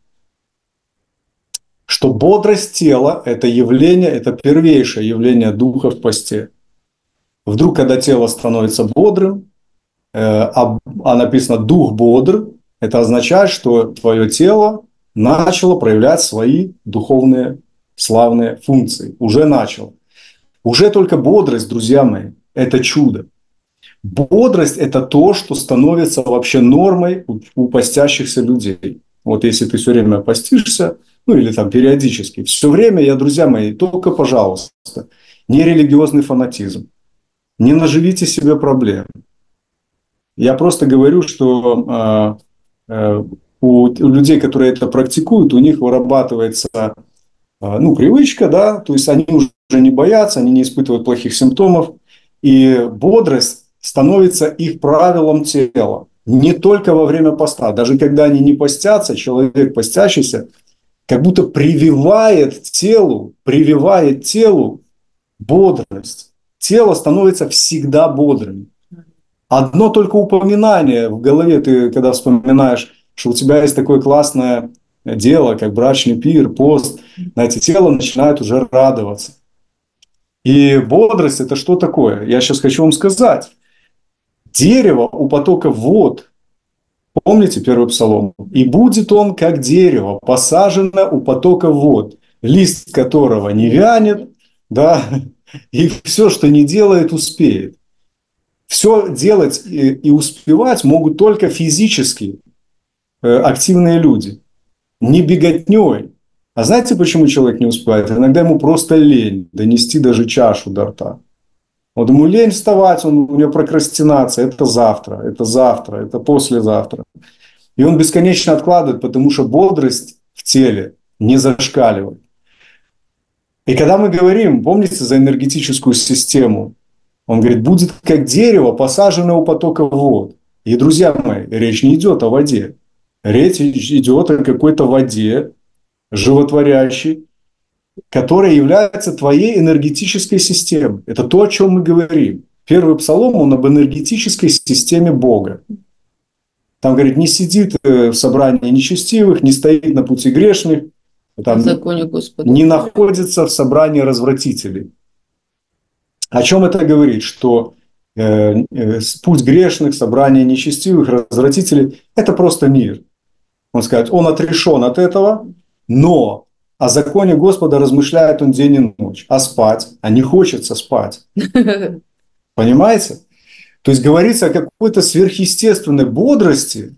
Что бодрость тела – это явление, это первейшее явление духа в посте. Вдруг, когда тело становится бодрым, а написано «дух бодр», это означает, что твое тело начало проявлять свои духовные славные функции. Уже начало. Уже только бодрость, друзья мои, это чудо. Бодрость – это то, что становится вообще нормой у постящихся людей. Вот если ты все время постишься, или периодически, все время, друзья мои, только, пожалуйста, не религиозный фанатизм. Не наживите себе проблем. Я просто говорю, что у людей, которые это практикуют, у них вырабатывается привычка, да, то есть они уже не боятся, они не испытывают плохих симптомов, и бодрость становится их правилом тела. Не только во время поста, даже когда они не постятся, человек постящийся, как будто прививает телу бодрость. Тело становится всегда бодрым. Одно только упоминание в голове, ты когда вспоминаешь, что у тебя есть такое классное дело, как брачный пир, пост, знаете, тело начинает уже радоваться. И бодрость – это что такое? Я сейчас хочу вам сказать. Дерево у потока вод. Помните первый псалом? «И будет он, как дерево, посажено у потока вод, лист которого не вянет, да, и все, что не делает, успеет». Все делать и успевать могут только физически активные люди, не беготней. А знаете, почему человек не успевает? Иногда ему просто лень донести даже чашу до рта. Вот ему лень вставать, у него прокрастинация. Это завтра, это послезавтра. И он бесконечно откладывает, потому что бодрость в теле не зашкаливает. И когда мы говорим, помните, за энергетическую систему, он говорит, будет как дерево, посаженное у потока вод. И, друзья мои, речь не идет о воде. Речь идет о какой-то воде, животворящей, которая является твоей энергетической системой. Это то, о чем мы говорим. Первый псалом, он об энергетической системе Бога. Там, говорит, не сидит в собрании нечестивых, не стоит на пути грешных, там, не находится в собрании развратителей. О чем это говорит? Что путь грешных, собрание нечестивых, развратителей – это просто мир. Он сказать, он отрешен от этого, но о законе Господа размышляет он день и ночь. А спать? А не хочется спать. Понимаете? То есть говорится о какой-то сверхъестественной бодрости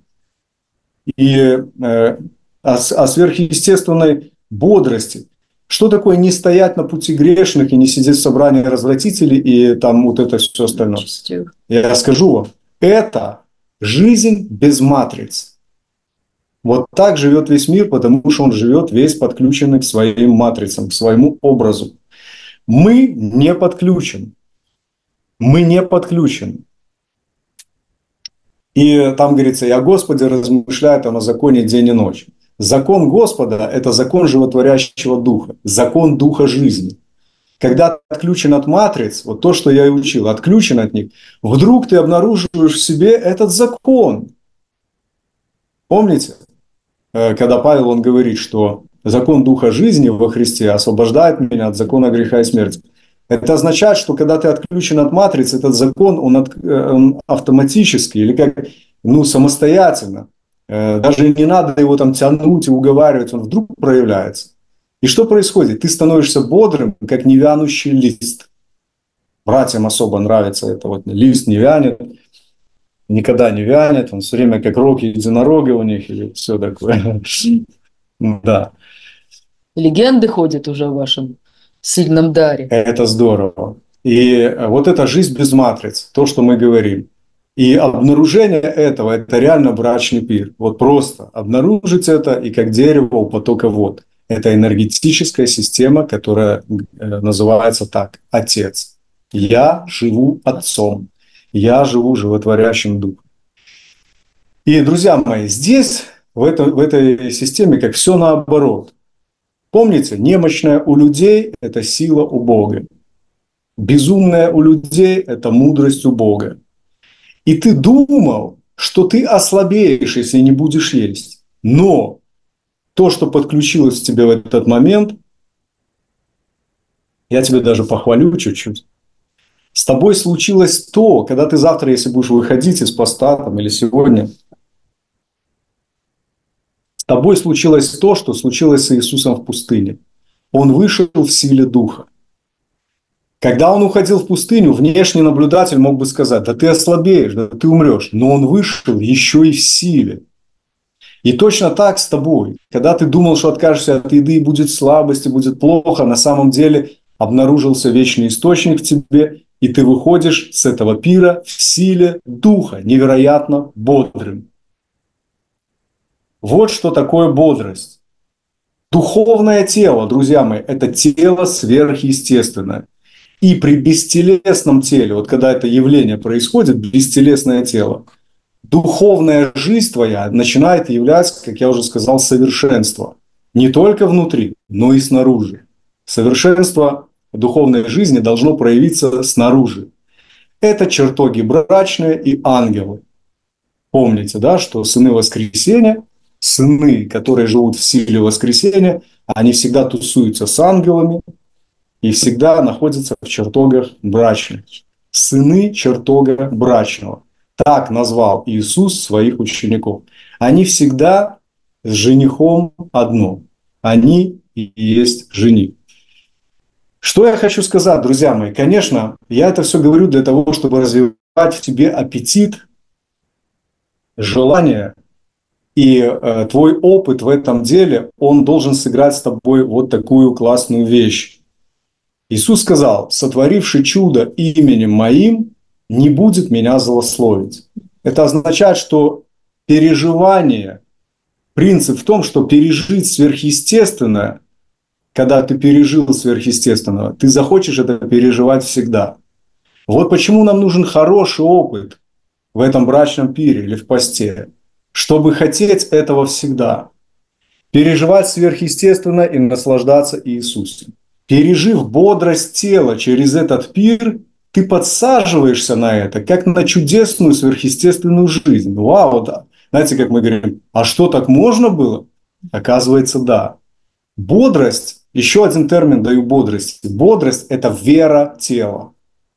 и о сверхъестественной бодрости. Что такое не стоять на пути грешных и не сидеть в собрании развратителей и там вот это все остальное? Я скажу вам, это жизнь без матриц. Вот так живет весь мир, потому что он живет весь подключенный к своим матрицам, к своему образу. Мы не подключены. Мы не подключены. И там говорится, я, Господи, размышляю там о законе день и ночь. Закон Господа – это закон животворящего духа, закон духа жизни. Когда ты отключен от матриц, вот то, что я и учил, отключен от них, вдруг ты обнаруживаешь в себе этот закон. Помните, когда Павел, он говорит, что закон духа жизни во Христе освобождает меня от закона греха и смерти. Это означает, что когда ты отключен от матриц, этот закон, он автоматически или как, самостоятельно. Даже не надо его там тянуть и уговаривать, он вдруг проявляется. И что происходит? Ты становишься бодрым, как невянущий лист. Братьям особо нравится это. Вот лист не вянет, никогда не вянет, он все время как рог единорога у них или все такое. Да. Легенды ходят уже в вашем сильном даре. Это здорово. И вот эта жизнь без матриц, то, что мы говорим. И обнаружение этого – это реально брачный пир. Вот просто обнаружить это, и как дерево у потока вод. Это энергетическая система, которая называется так – Отец. Я живу Отцом. Я живу животворящим Духом. И, друзья мои, здесь, в этой системе, как все наоборот. Помните, немощная у людей – это сила у Бога. Безумная у людей – это мудрость у Бога. И ты думал, что ты ослабеешь, если не будешь есть. Но то, что подключилось к тебе в этот момент, я тебе даже похвалю чуть-чуть. С тобой случилось то, когда ты завтра, если будешь выходить из поста там, или сегодня, с тобой случилось то, что случилось с Иисусом в пустыне. Он вышел в силе Духа. Когда он уходил в пустыню, внешний наблюдатель мог бы сказать, да ты ослабеешь, да ты умрешь. Но он вышел еще и в силе. И точно так с тобой. Когда ты думал, что откажешься от еды, будет слабость, и будет плохо, на самом деле обнаружился вечный источник в тебе, и ты выходишь с этого пира в силе Духа, невероятно бодрым. Вот что такое бодрость. Духовное тело, друзья мои, это тело сверхъестественное. И при бестелесном теле, вот когда это явление происходит, бестелесное тело, духовная жизнь твоя начинает являть, как я уже сказал, совершенство. Не только внутри, но и снаружи. Совершенство духовной жизни должно проявиться снаружи. Это чертоги брачные и ангелы. Помните, да, что сыны воскресения, сыны, которые живут в силе воскресения, они всегда тусуются с ангелами и всегда находятся в чертогах брачных. Сыны чертога брачного. Так назвал Иисус своих учеников. Они всегда с женихом одно. Они и есть жених. Что я хочу сказать, друзья мои? Конечно, я это все говорю для того, чтобы развивать в тебе аппетит, желание, и твой опыт в этом деле, он должен сыграть с тобой вот такую классную вещь. Иисус сказал: сотворивший чудо именем моим не будет меня злословить. Это означает, что переживание, принцип в том, что пережить сверхъестественное, когда ты пережил сверхъестественного, ты захочешь это переживать всегда. Вот почему нам нужен хороший опыт в этом брачном пире или в посте, чтобы хотеть этого всегда. Переживать сверхъестественное и наслаждаться Иисусом. Пережив бодрость тела через этот пир, ты подсаживаешься на это, как на чудесную сверхъестественную жизнь. Вау, да. Знаете, как мы говорим, а что, так можно было? Оказывается, да. Бодрость, еще один термин даю бодрости. Бодрость – это вера тела.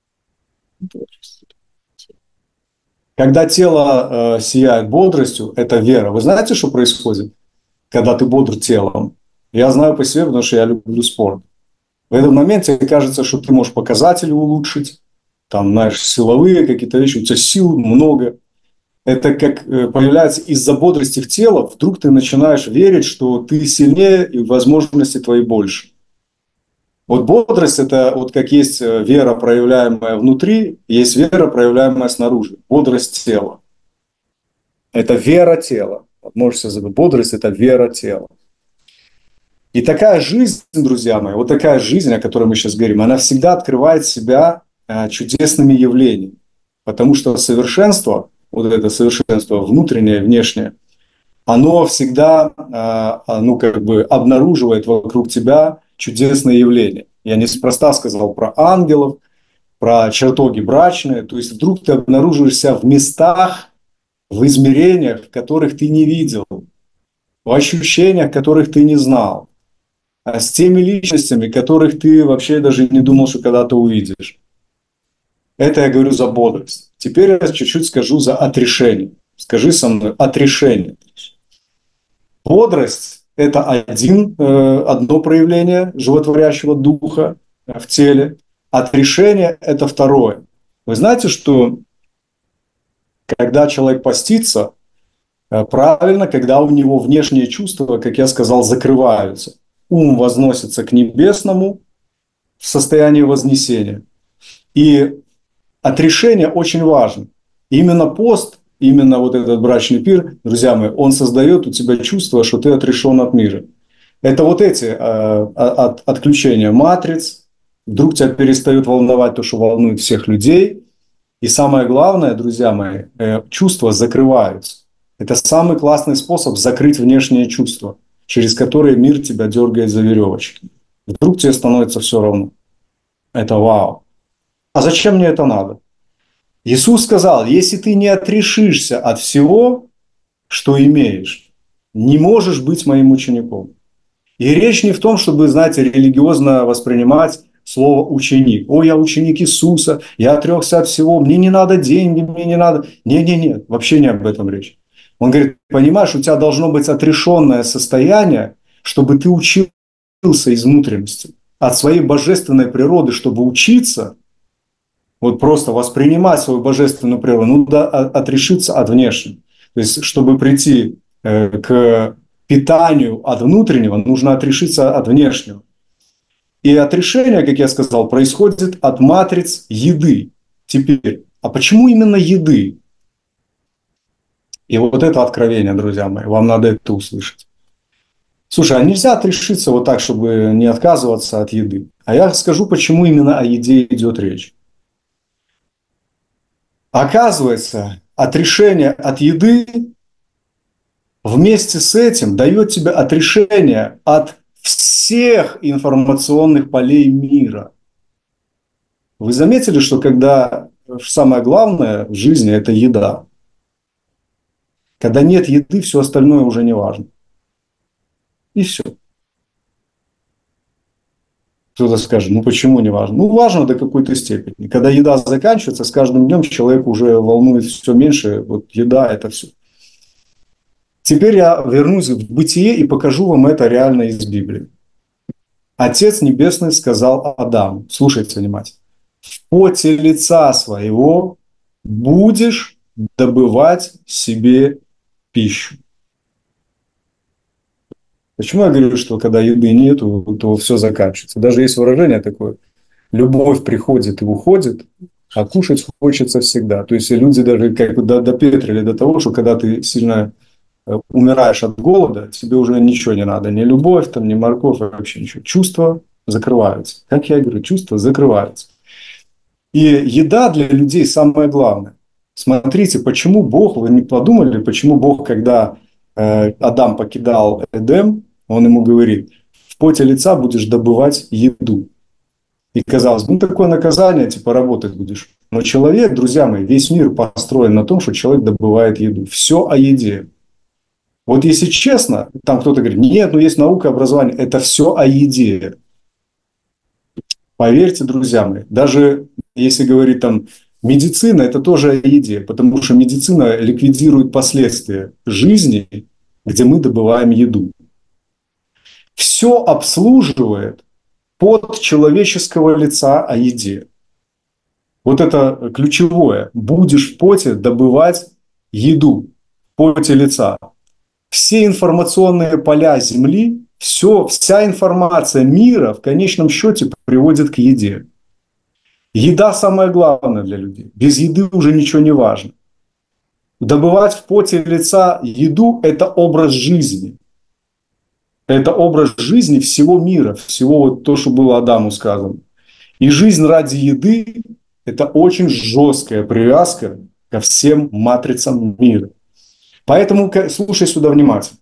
Когда тело сияет бодростью, это вера. Вы знаете, что происходит, когда ты бодр телом? Я знаю по себе, потому что я люблю спорт. В этот момент тебе кажется, что ты можешь показатели улучшить, там, знаешь, силовые какие-то вещи, у тебя сил много. Это как появляется из-за бодрости в тело, вдруг ты начинаешь верить, что ты сильнее и возможности твои больше. Вот бодрость – это вот как есть вера, проявляемая внутри, есть вера, проявляемая снаружи. Бодрость тела. Это вера тела. Вот можете забыть. Бодрость – это вера тела. И такая жизнь, друзья мои, вот такая жизнь, о которой мы сейчас говорим, она всегда открывает себя чудесными явлениями. Потому что совершенство, вот это совершенство внутреннее, внешнее, оно всегда обнаруживает вокруг тебя чудесные явления. Я неспроста сказал про ангелов, про чертоги брачные. То есть вдруг ты обнаруживаешься в местах, в измерениях, которых ты не видел, в ощущениях, которых ты не знал, с теми личностями, которых ты вообще даже не думал, что когда-то увидишь. Это я говорю за бодрость. Теперь я чуть-чуть скажу за отрешение. Скажи со мной: отрешение. Бодрость – это одно проявление животворящего духа в теле. Отрешение – это второе. Вы знаете, что когда человек постится, правильно, когда у него внешние чувства, как я сказал, закрываются. Ум возносится к небесному в состоянии вознесения. И отрешение очень важно. Именно пост, именно вот этот брачный пир, друзья мои, он создает у тебя чувство, что ты отрешен от мира. Это вот эти отключения матриц. Вдруг тебя перестает волновать то, что волнует всех людей. И самое главное, друзья мои, чувства закрываются. Это самый классный способ закрыть внешние чувства, через которые мир тебя дергает за веревочки. Вдруг тебе становится все равно. Это вау. А зачем мне это надо? Иисус сказал: если ты не отрешишься от всего, что имеешь, не можешь быть моим учеником. И речь не в том, чтобы, знаете, религиозно воспринимать слово «ученик». О, я ученик Иисуса, я отрекся от всего, мне не надо деньги, мне не надо... Нет, вообще не об этом речь. Он говорит: понимаешь, у тебя должно быть отрешенное состояние, чтобы ты учился из внутренности, от своей божественной природы, чтобы учиться, вот просто воспринимать свою божественную природу, нужно отрешиться от внешнего. То есть, чтобы прийти к питанию от внутреннего, нужно отрешиться от внешнего. И отрешение, как я сказал, происходит от матриц еды. Теперь, а почему именно еды? И вот это откровение, друзья мои, вам надо это услышать. Слушай, а нельзя отрешиться вот так, чтобы не отказываться от еды? А я скажу, почему именно о еде идет речь. Оказывается, отрешение от еды вместе с этим дает тебе отрешение от всех информационных полей мира. Вы заметили, что когда самое главное в жизни – это еда. Когда нет еды, все остальное уже не важно. И все. Кто-то скажет, ну почему не важно? Ну, важно до какой-то степени. Когда еда заканчивается, с каждым днем человек уже волнует все меньше. Вот еда – это все. Теперь я вернусь в бытие и покажу вам это реально из Библии. Отец Небесный сказал Адаму, слушайте внимательно, в поте лица своего будешь добывать себе пищу. Почему я говорю, что когда еды нету, то все заканчивается? Даже есть выражение такое: любовь приходит и уходит, а кушать хочется всегда. То есть люди даже как бы допетрили до того, что когда ты сильно умираешь от голода, тебе уже ничего не надо. Ни любовь, там, ни морковь, вообще ничего. Чувства закрываются. Как я говорю, чувства закрываются. И еда для людей самое главное. Смотрите, почему Бог, вы не подумали, почему Бог, когда Адам покидал Эдем, он ему говорит, в поте лица будешь добывать еду. И казалось бы, ну такое наказание, типа работать будешь. Но человек, друзья мои, весь мир построен на том, что человек добывает еду. Все о еде. Вот если честно, там кто-то говорит, нет, ну есть наука, образование, это все о еде. Поверьте, друзья мои, даже если говорить там медицина, это тоже о еде, потому что медицина ликвидирует последствия жизни, где мы добываем еду. Все обслуживает под человеческого лица о еде. Вот это ключевое. Будешь в поте добывать еду в поте лица. Все информационные поля Земли, вся информация мира в конечном счете приводит к еде. Еда самое главное для людей. Без еды уже ничего не важно. Добывать в поте лица еду – это образ жизни. Это образ жизни всего мира, всего вот то, что было Адаму сказано. И жизнь ради еды – это очень жесткая привязка ко всем матрицам мира. Поэтому слушай сюда внимательно.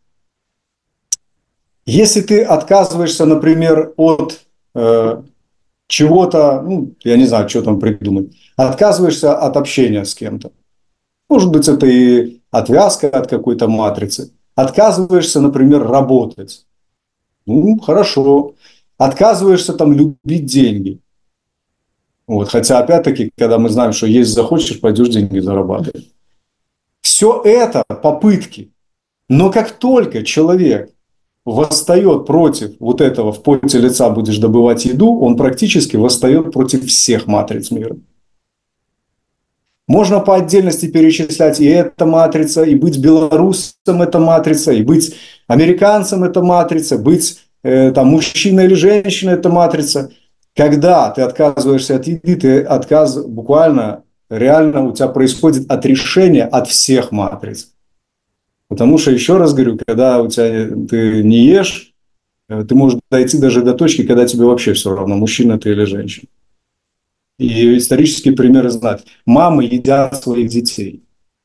Если ты отказываешься, например, от чего-то, ну, я не знаю, что там придумать, отказываешься от общения с кем-то. Может быть, это и отвязка от какой-то матрицы. Отказываешься, например, работать. Ну, хорошо. Отказываешься там любить деньги. Вот. Хотя, опять-таки, когда мы знаем, что есть захочешь, пойдешь деньги зарабатывать. Все это попытки. Но как только человек восстает против вот этого в поте лица будешь добывать еду, он практически восстает против всех матриц мира. Можно по отдельности перечислять и эта матрица, и быть белорусом это матрица, и быть американцем это матрица, быть там, мужчиной или женщиной это матрица. Когда ты отказываешься от еды, ты буквально, реально у тебя происходит отрешение от всех матриц. Потому что, еще раз говорю, когда ты не ешь, ты можешь дойти даже до точки, когда тебе вообще все равно, мужчина ты или женщина. И исторические примеры знать. Мамы едят своих детей.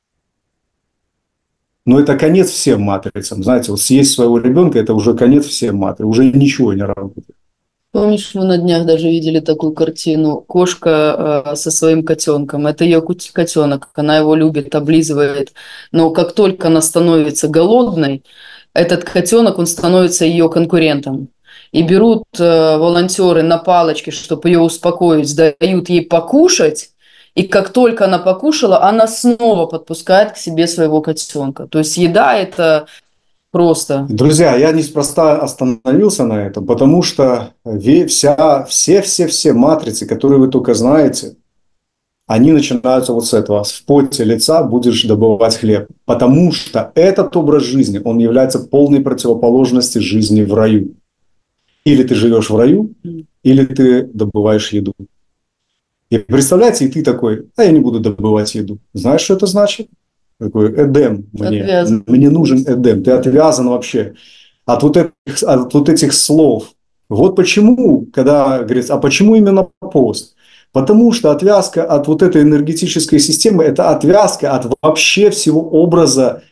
Но это конец всем матрицам. Знаете, вот съесть своего ребенка – это уже конец всем матрицам. Уже ничего не работает. Помнишь, мы на днях даже видели такую картину. Кошка со своим котенком. Это ее котенок. Она его любит, облизывает. Но как только она становится голодной, этот котенок, он становится ее конкурентом. И берут волонтеры на палочке, чтобы ее успокоить, дают ей покушать. И как только она покушала, она снова подпускает к себе своего котенка. То есть еда – это просто… Друзья, я неспроста остановился на этом, потому что все матрицы, которые вы только знаете, они начинаются вот с этого. В поте лица будешь добывать хлеб. Потому что этот образ жизни, он является полной противоположностью жизни в раю. Или ты живешь в раю, или ты добываешь еду. И представляете, и ты такой, а я не буду добывать еду. Знаешь, что это значит? Такой Эдем мне нужен Эдем. Ты отвязан вообще от вот этих слов. Вот почему, когда говорится, а почему именно пост? Потому что отвязка от вот этой энергетической системы – это отвязка от вообще всего образа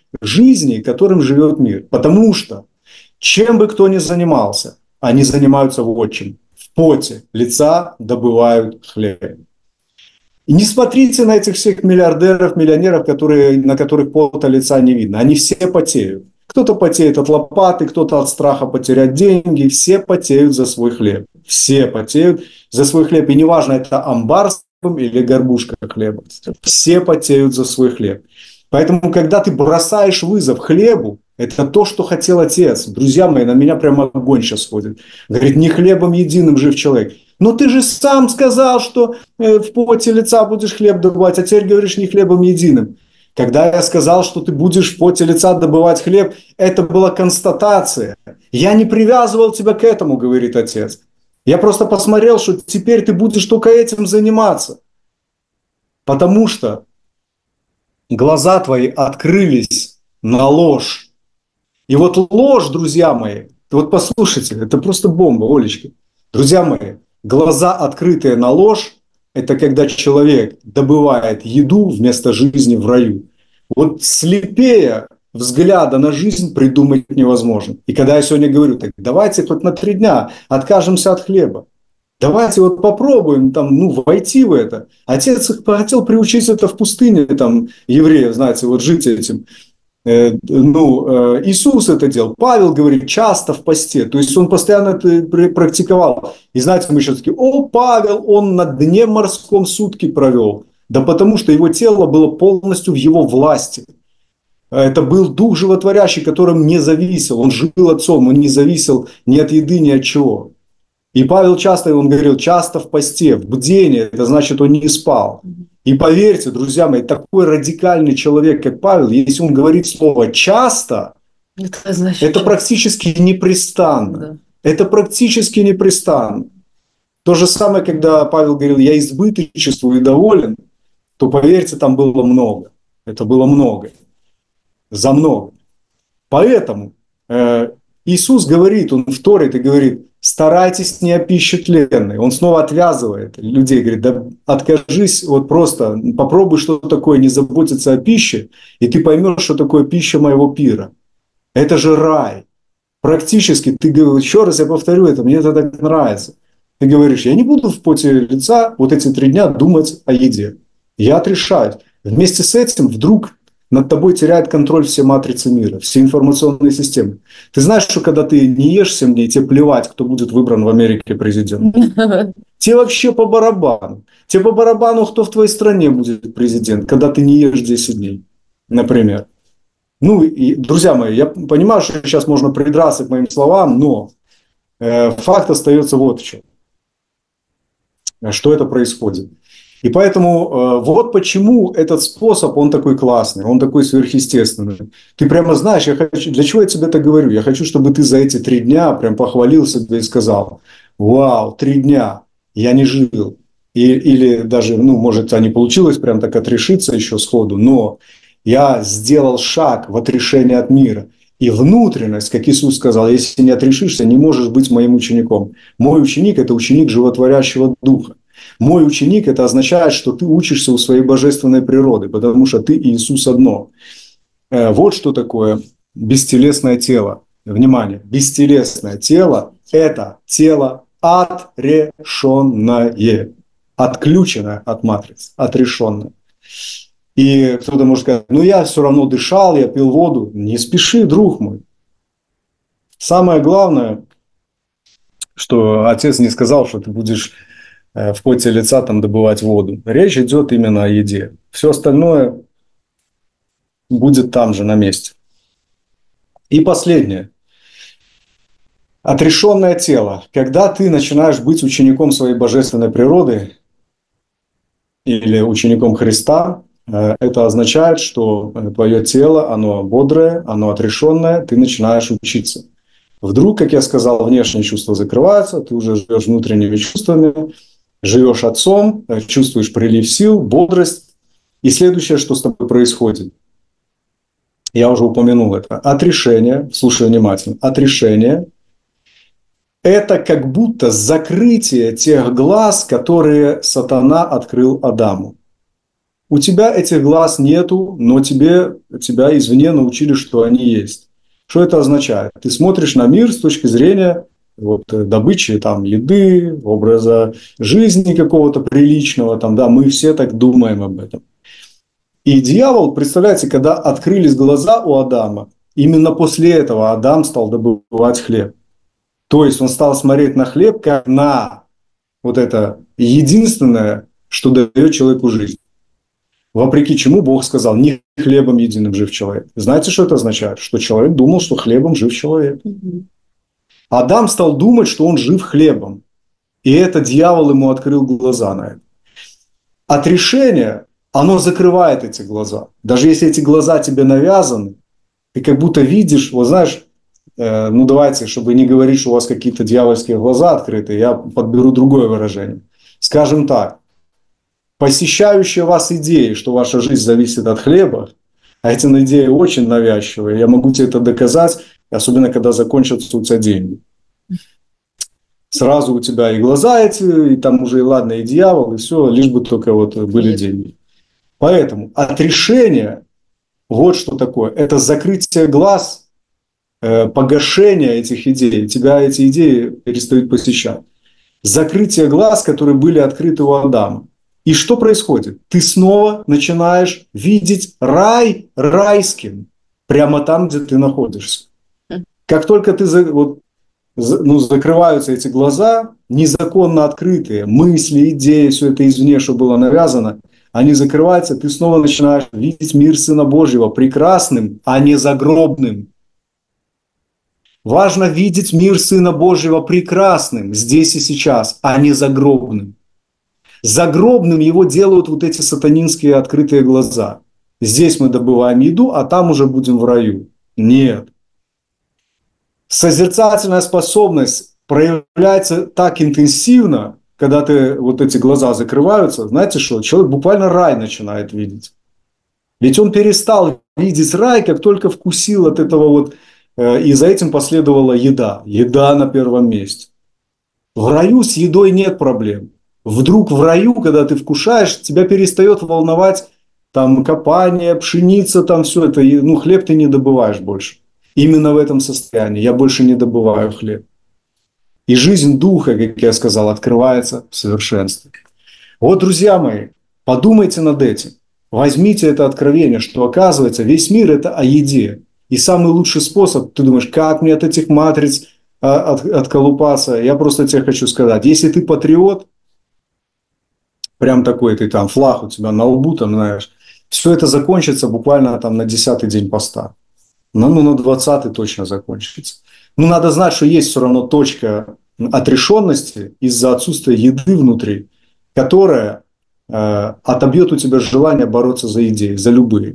жизни, которым живет мир. Потому что чем бы кто ни занимался, они занимаются вот чем. В поте лица добывают хлеб. И не смотрите на этих всех миллиардеров, миллионеров, на которых пота лица не видно. Они все потеют. Кто-то потеет от лопаты, кто-то от страха потерять деньги. Все потеют за свой хлеб. Все потеют за свой хлеб. И неважно, это амбар с хлебом или горбушка хлеба. Все потеют за свой хлеб. Поэтому, когда ты бросаешь вызов хлебу, это то, что хотел Отец. Друзья мои, на меня прямо огонь сейчас ходит. Говорит, не хлебом единым жив человек. Но ты же сам сказал, что в поте лица будешь хлеб добывать, а теперь говоришь, не хлебом единым. Когда я сказал, что ты будешь в поте лица добывать хлеб, это была констатация. Я не привязывал тебя к этому, говорит Отец. Я просто посмотрел, что теперь ты будешь только этим заниматься. Потому что глаза твои открылись на ложь. И вот ложь, друзья мои, вот послушайте, это просто бомба, Олечка. Друзья мои, глаза, открытые на ложь, это когда человек добывает еду вместо жизни в раю. Вот слепее взгляда на жизнь придумать невозможно. И когда я сегодня говорю, так давайте хоть на 3 дня откажемся от хлеба. Давайте вот попробуем там, войти в это. Отец хотел приучить это в пустыне, там, евреев, знаете, вот жить этим. Иисус это делал. Павел говорит, часто в посте. То есть он постоянно это практиковал. И знаете, мы еще такие, Павел, он на дне морском сутки провел. Да потому что его тело было полностью в его власти. Это был дух животворящий, которым не зависел. Он жил отцом, он не зависел ни от еды, ни от чего. И Павел часто, он говорил, часто в посте, в бдении, это значит, он не спал. И поверьте, друзья мои, такой радикальный человек, как Павел, если он говорит слово «часто», это практически непрестанно. Да. Это практически непрестанно. То же самое, когда Павел говорил «я избыточествую и доволен», то, поверьте, там было много. Это было много. За много. Поэтому Иисус говорит, он вторит и говорит, старайтесь не о пище тленной. Он снова отвязывает людей, говорит, да откажись, вот просто попробуй, что такое не заботиться о пище, и ты поймешь, что такое пища моего пира. Это же рай. Практически, ты говоришь, еще раз я повторю это, мне это так нравится. Ты говоришь, я не буду в поте лица вот эти 3 дня думать о еде. Я отрешаюсь. Вместе с этим вдруг над тобой теряет контроль все матрицы мира, все информационные системы. Ты знаешь, что когда ты не ешь 7 дней, тебе плевать, кто будет выбран в Америке президентом. Тебе вообще по барабану. Тебе по барабану, кто в твоей стране будет президент, когда ты не ешь 10 дней, например. И, друзья мои, я понимаю, что сейчас можно придраться к моим словам, но факт остается вот в чем. Что это происходит. И поэтому вот почему этот способ, он такой классный, он такой сверхъестественный. Ты прямо знаешь, для чего я тебе это говорю? Я хочу, чтобы ты за эти 3 дня прям похвалил себя и сказал, вау, 3 дня я не жил. Или даже, может, не получилось прям так отрешиться еще сходу, но я сделал шаг в отрешение от мира. И внутренность, как Иисус сказал, если не отрешишься, не можешь быть моим учеником. Мой ученик – это ученик животворящего духа. Мой ученик – это означает, что ты учишься у своей божественной природы, потому что ты и Иисус одно. Вот что такое бестелесное тело. Внимание, бестелесное тело – это тело отрешенное, отключенное от матриц, отрешенное. И кто-то может сказать, я все равно дышал, я пил воду. Не спеши, друг мой. Самое главное, что Отец не сказал, что ты будешь в поте лица там добывать воду. Речь идет именно о еде. Все остальное будет там же, на месте. И последнее. Отрешенное тело. Когда ты начинаешь быть учеником своей божественной природы или учеником Христа, это означает, что твое тело, оно бодрое, оно отрешенное, ты начинаешь учиться. Вдруг, как я сказал, внешние чувства закрываются, ты уже живешь внутренними чувствами, живешь отцом, чувствуешь прилив сил, бодрость. И следующее, что с тобой происходит, я уже упомянул это, отрешение, слушай внимательно, отрешение – это как будто закрытие тех глаз, которые сатана открыл Адаму. у тебя этих глаз нету, но тебя извне научили, что они есть. Что это означает? Ты смотришь на мир с точки зрения вот, добычи там, еды, образа жизни какого-то приличного. Там, да, мы все так думаем об этом. И дьявол, представляете, когда открылись глаза у Адама, именно после этого Адам стал добывать хлеб. То есть он стал смотреть на хлеб как на вот это единственное, что дает человеку жизнь. Вопреки чему Бог сказал, не хлебом единым жив человек. Знаете, что это означает? Что человек думал, что хлебом жив человек. Адам стал думать, что он жив хлебом. И это дьявол ему открыл глаза на это. Отрешение, оно закрывает эти глаза. Даже если эти глаза тебе навязаны, ты как будто видишь, вот знаешь, ну давайте, чтобы не говорить, что у вас какие-то дьявольские глаза открыты, я подберу другое выражение. Скажем так, посещающие вас идеи, что ваша жизнь зависит от хлеба, а эти идеи очень навязчивые, я могу тебе это доказать, особенно когда закончатся у тебя деньги. Сразу у тебя и глаза эти, и там уже и ладно, и дьявол, и все, лишь бы только вот были деньги. Поэтому отрешение, вот что такое, это закрытие глаз, погашение этих идей, тебя эти идеи перестают посещать. Закрытие глаз, которые были открыты у Адама. И что происходит? Ты снова начинаешь видеть рай райским, прямо там, где ты находишься. Как только ты закрываются эти глаза, незаконно открытые, мысли, идеи, все это извне, что было навязано, они закрываются, ты снова начинаешь видеть мир Сына Божьего прекрасным, а не загробным. Важно видеть мир Сына Божьего прекрасным здесь и сейчас, а не загробным. Загробным его делают вот эти сатанинские открытые глаза. Здесь мы добываем еду, а там уже будем в раю. Нет. Созерцательная способность проявляется так интенсивно, когда вот эти глаза закрываются, знаете что, человек буквально рай начинает видеть. Ведь он перестал видеть рай, как только вкусил от этого вот, и за этим последовала еда. Еда на первом месте. В раю с едой нет проблем. Вдруг в раю, когда ты вкушаешь, тебя перестает волновать там копание, пшеница, там все это, ну хлеб ты не добываешь больше. Именно в этом состоянии. Я больше не добываю хлеб. И жизнь духа, как я сказал, открывается в совершенстве. Вот, друзья мои, подумайте над этим. Возьмите это откровение, что оказывается весь мир это о еде. И самый лучший способ, ты думаешь, как мне от этих матриц отколупаться? Я просто тебе хочу сказать, если ты патриот, прям такой ты там, флаг у тебя на лбу, там, знаешь, все это закончится буквально там на 10-й день поста. Ну, на 20-й точно закончится. Но надо знать, что есть все равно точка отрешенности из-за отсутствия еды внутри, которая отобьет у тебя желание бороться за идеи, за любые.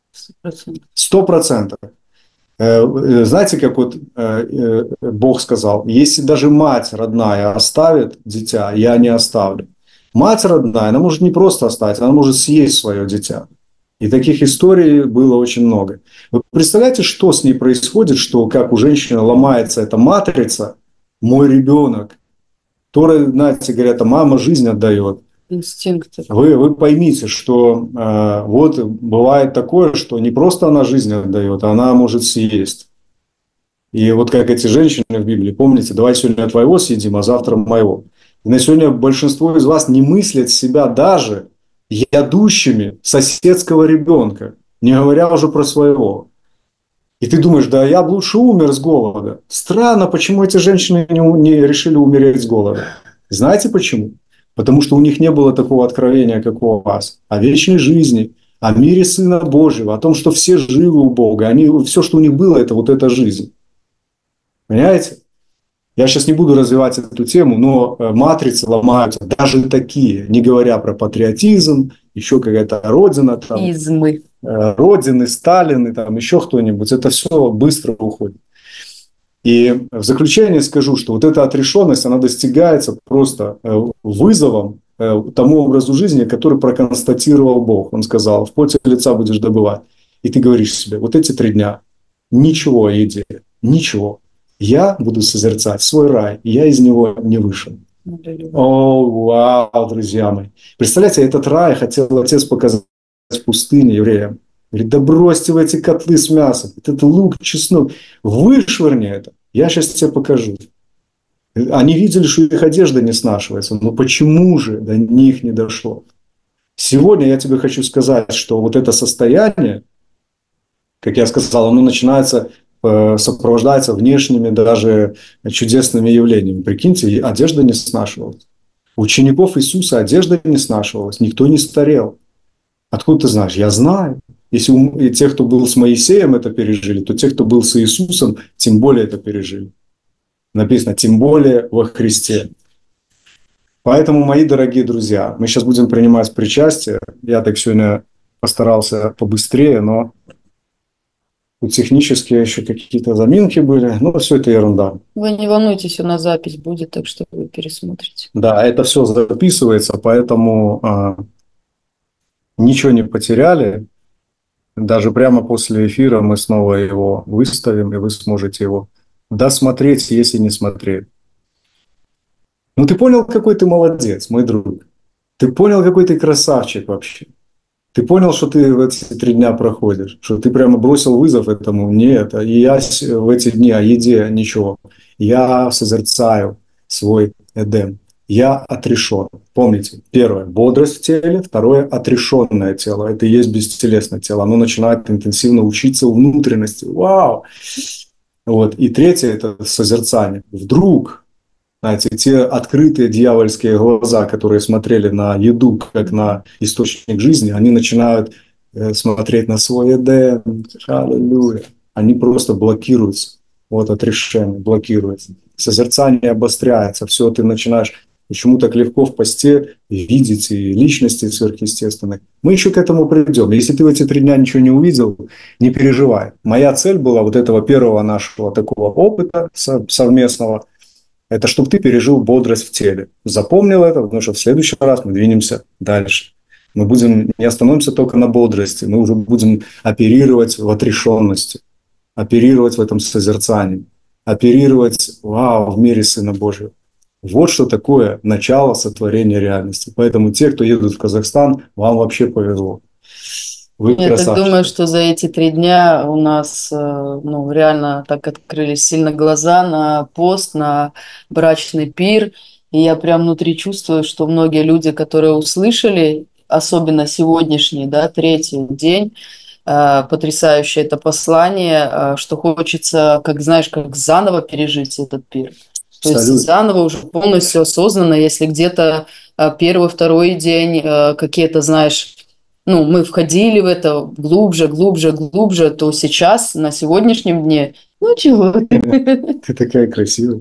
100%. Знаете, как вот Бог сказал, если даже мать родная оставит дитя, я не оставлю. Мать родная, она может не просто оставить, она может съесть свое дитя. И таких историй было очень много. Вы представляете, что с ней происходит, что как у женщины ломается эта матрица, мой ребенок, который, знаете, говорят, мама жизнь отдает. Инстинкты. Вы поймите, что вот бывает такое, что не просто она жизнь отдает, а она может съесть. И вот как эти женщины в Библии, помните, давай сегодня твоего съедим, а завтра моего. И на сегодня большинство из вас не мыслят себя даже ядущими соседского ребенка, не говоря уже про своего. И ты думаешь, да я бы лучше умер с голода. Странно, почему эти женщины не решили умереть с голода. Знаете почему? Потому что у них не было такого откровения, как у вас, о вечной жизни, о мире Сына Божьего, о том, что все живы у Бога. Все, что у них было, это вот эта жизнь. Понимаете? Я сейчас не буду развивать эту тему, но матрицы ломаются, даже такие, не говоря про патриотизм, еще какая-то родина, там, родины, Сталины, там, еще кто-нибудь, это все быстро уходит. И в заключение скажу, что вот эта отрешенность, она достигается просто вызовом тому образу жизни, который проконстатировал Бог. Он сказал, в поте лица будешь добывать. И ты говоришь себе, вот эти 3 дня, ничего о еде, ничего. Я буду созерцать свой рай, и я из него не вышел. О, вау, друзья мои. Представляете, этот рай хотел Отец показать в пустыне евреям. Говорит, да бросьте в эти котлы с мясом. Вот это лук, чеснок. Вышвырни это. Я сейчас тебе покажу. Они видели, что их одежда не снашивается. Но почему же до них не дошло? Сегодня я тебе хочу сказать, что вот это состояние, как я сказал, оно начинается, сопровождается внешними даже чудесными явлениями. Прикиньте, одежда не снашивалась. У учеников Иисуса одежда не снашивалась, никто не старел. Откуда ты знаешь? Я знаю. Если и те, кто был с Моисеем, это пережили, то те, кто был с Иисусом, тем более это пережили. Написано, тем более во Христе. Поэтому, мои дорогие друзья, мы сейчас будем принимать причастие. Я так сегодня постарался побыстрее, но тут технически еще какие-то заминки были. Но все это ерунда. Вы не волнуйтесь, у нас запись будет, так что вы пересмотрите. Да, это все записывается, поэтому ничего не потеряли. Даже прямо после эфира мы снова его выставим, и вы сможете его досмотреть, если не смотрели. Ну, ты понял, какой ты молодец, мой друг? Ты понял, какой ты красавчик вообще? Ты понял, что ты в эти 3 дня проходишь? Что ты прямо бросил вызов этому? Нет, и я в эти дни о еде ничего. Я созерцаю свой Эдем. Я отрешен. Помните, первое – бодрость в теле, второе – отрешенное тело. Это и есть бестелесное тело. Оно начинает интенсивно учиться внутренности. Вау! Вот. И третье – это созерцание. Вдруг, знаете, те открытые дьявольские глаза, которые смотрели на еду как на источник жизни, они начинают смотреть на свой Эдем. Аллилуйя. Они просто блокируются. Вот отрешение блокируется. Созерцание обостряется. Все, ты начинаешь... Почему так легко в посте видеть и личности сверхъестественных? Мы еще к этому придем. Если ты в эти 3 дня ничего не увидел, не переживай. Моя цель была вот этого первого нашего такого опыта совместного, это чтобы ты пережил бодрость в теле. Запомнил это, потому что в следующий раз мы двинемся дальше. Мы будем не остановимся только на бодрости, мы уже будем оперировать в отрешенности, оперировать в этом созерцании, оперировать в мире Сына Божьего. Вот что такое начало сотворения реальности. Поэтому те, кто едут в Казахстан, вам вообще повезло. Вы Я красавчики. так думаю, что за эти 3 дня у нас реально так открылись сильно глаза на пост, на брачный пир. И я прям внутри чувствую, что многие люди, которые услышали, особенно сегодняшний, да, 3-й день, потрясающее это послание, что хочется, как знаешь, как заново пережить этот пир. То есть заново уже полностью осознанно, если где-то 1-й, 2-й день какие-то, знаешь, мы входили в это глубже, то сейчас, на сегодняшнем дне, чего? Ты такая красивая.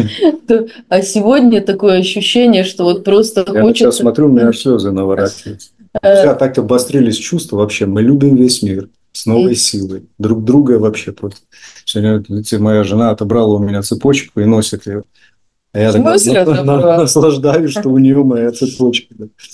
А сегодня такое ощущение, что вот просто хочется... Я сейчас смотрю, у меня слезы наворачиваются. Все так обострились чувства вообще. Мы любим весь мир с новой силой. Друг друга вообще просто. Сегодня моя жена отобрала у меня цепочку и носит ее. А я так наслаждаюсь, что у нее моя цепочка.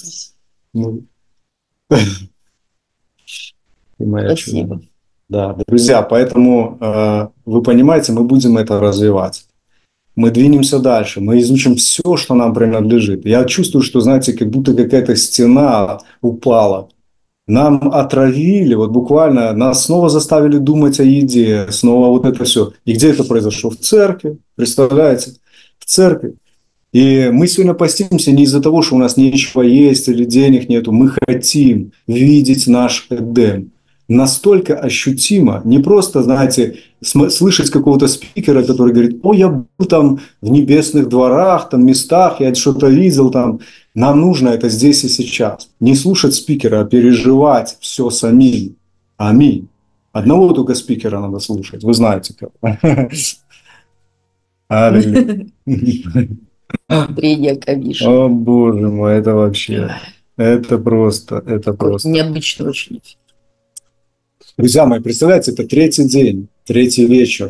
Спасибо. Да, друзья, поэтому вы понимаете, мы будем это развивать. Мы двинемся дальше, мы изучим все, что нам принадлежит. Я чувствую, что, знаете, как будто какая-то стена упала. Нам отравили, вот буквально, нас снова заставили думать о еде, снова вот это все. И где это произошло? В церкви, представляете? В церкви. И мы сегодня постимся не из-за того, что у нас нечего есть или денег нету. Мы хотим видеть наш Эдем. Настолько ощутимо, не просто, знаете, слышать какого-то спикера, который говорит: «О, я был там в небесных дворах, там местах, я что-то видел там». Нам нужно это здесь и сейчас. Не слушать спикера, а переживать все самим. Аминь. Одного только спикера надо слушать. Вы знаете кого. Аллилуйя. Андрей Яковиш. О, боже мой, это вообще, это просто. Необычно очень. Друзья мои, представляете, это 3-й день, 3-й вечер.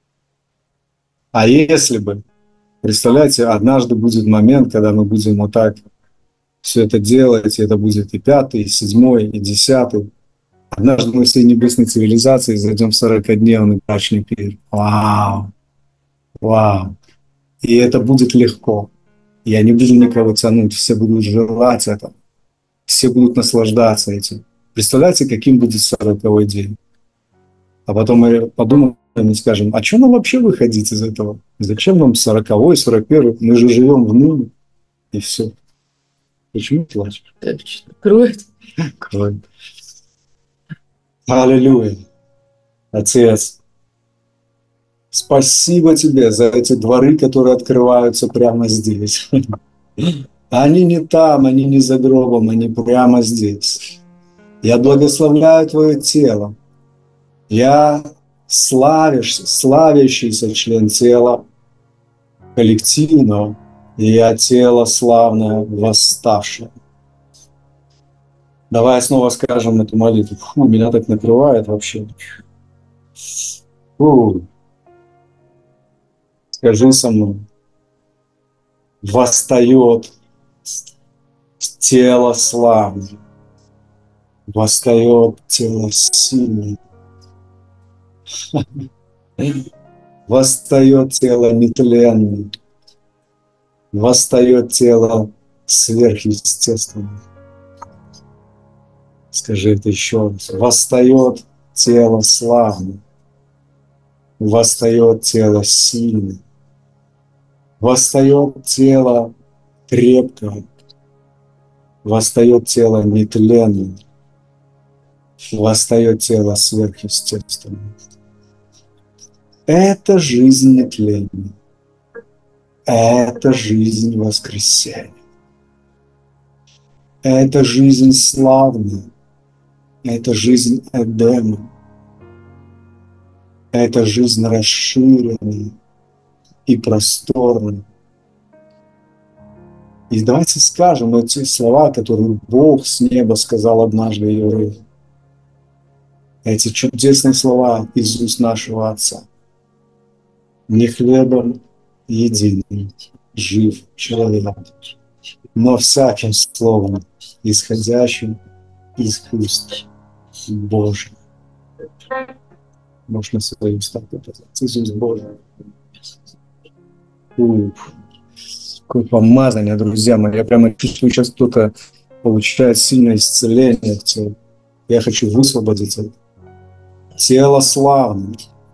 А если бы, представляете, однажды будет момент, когда мы будем вот так все это делать, и это будет и 5-й, и 7-й, и 10-й. Однажды мы всей небесной цивилизации зайдем в 40-дневный брачный пир. Вау! Вау! И это будет легко. Я не буду никого тянуть, все будут желать этого. Все будут наслаждаться этим. Представляете, каким будет 40-й день? А потом мы подумаем и скажем, а что нам вообще выходить из этого? Зачем нам 40-й, 41-й? Мы же живем в ныне, и все. Почему плачешь? Кроет. Кровь. Аллилуйя. Отец, спасибо тебе за эти дворы, которые открываются прямо здесь. Они не там, они не за гробом, они прямо здесь. Я благословляю твое тело. Я славящийся член тела коллективного, и я тело славное, восставшее. Давай снова скажем эту молитву. Фу, меня так накрывает вообще. Фу. Скажи со мной. Восстает тело славное. Восстает тело сильное. Восстает тело нетленное. Восстает тело сверхъестественное. Скажи это еще раз. Восстает тело славное. Восстает тело сильное. Восстает тело крепкое. Восстает тело нетленное. Восстает тело сверхъестественное. Это жизнь нетления. Это жизнь воскресения. Это жизнь славная. Это жизнь Эдема. Это жизнь расширенная и просторная. И давайте скажем эти слова, которые Бог с неба сказал однажды евреям. Эти чудесные слова из уст нашего Отца. Не хлебом единым жив человек, но всяким словом, исходящим из уст Божьих. Можно свои уста показать. Из уст Божьих. Какое помазание, друзья мои. Я прямо чувствую, сейчас кто-то получает сильное исцеление в теле. Я хочу высвободить это. Тело славное.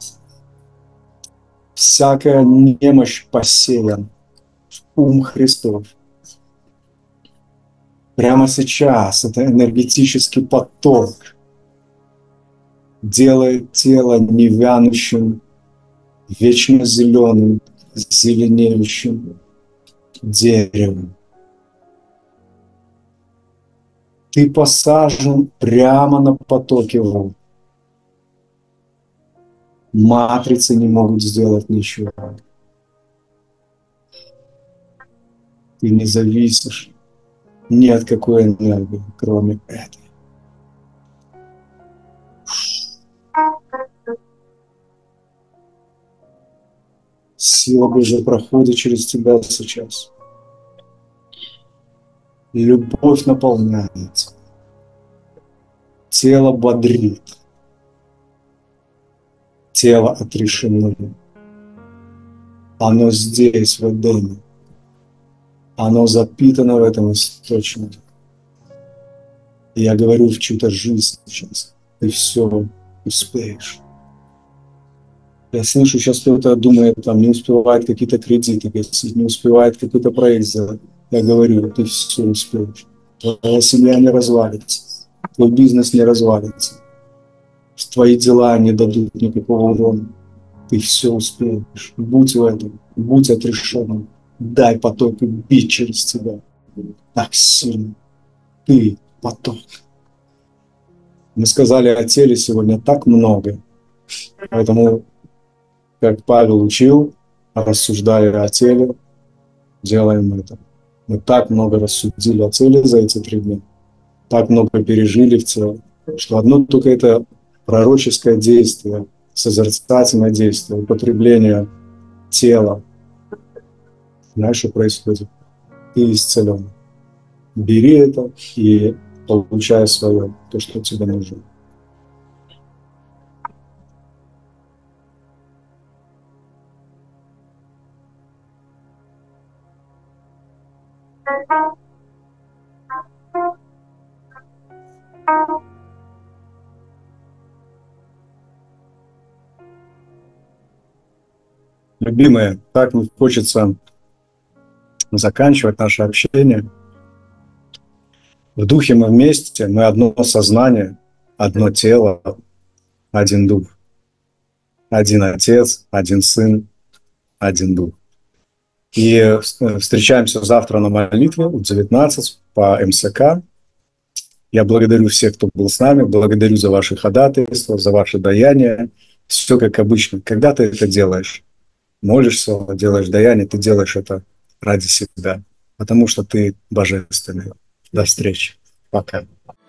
Всякая немощь посеяна в ум Христов. Прямо сейчас это энергетический поток делает тело невянущим, вечно зеленым, зеленеющим деревом. Ты посажен прямо на потоке вод. Матрицы не могут сделать ничего. Ты не зависишь ни от какой энергии, кроме этой. Сила Божья проходит через тебя сейчас. Любовь наполняет. Тело бодрит. Тело отрешено. Оно здесь, в Эдеме. Оно запитано в этом источнике. И я говорю в чью-то жизнь сейчас. Ты все успеешь. Я слышу, сейчас кто-то думает, там, не успевает какие-то кредиты, не успевает какой-то проект сделать. Я говорю, ты все успеешь. Твоя семья не развалится. Твой бизнес не развалится. Твои дела не дадут никакого урона. Ты все успеешь. Будь в этом. Будь отрешенным. Дай потоку бить через тебя. Так сильно. Ты поток. Мы сказали о теле сегодня так много. Поэтому, как Павел учил, рассуждая о теле, делаем это. Мы так много рассудили о теле за эти 3 дня. Так много пережили в целом, что одно только это пророческое действие, созерцательное действие, употребление тела. Знаешь, что происходит? Ты исцелен. Бери это и получай свое, то, что тебе нужно. Любимые, так не хочется заканчивать наше общение. В духе мы вместе, мы одно сознание, одно тело, один дух. Один Отец, один Сын, один Дух. И встречаемся завтра на молитве в 19 по МСК. Я благодарю всех, кто был с нами, благодарю за ваши ходатайства, за ваши даяния. Все как обычно. Когда ты это делаешь, молишься, делаешь даяние, ты делаешь это ради себя, потому что ты божественный. До встречи. Пока.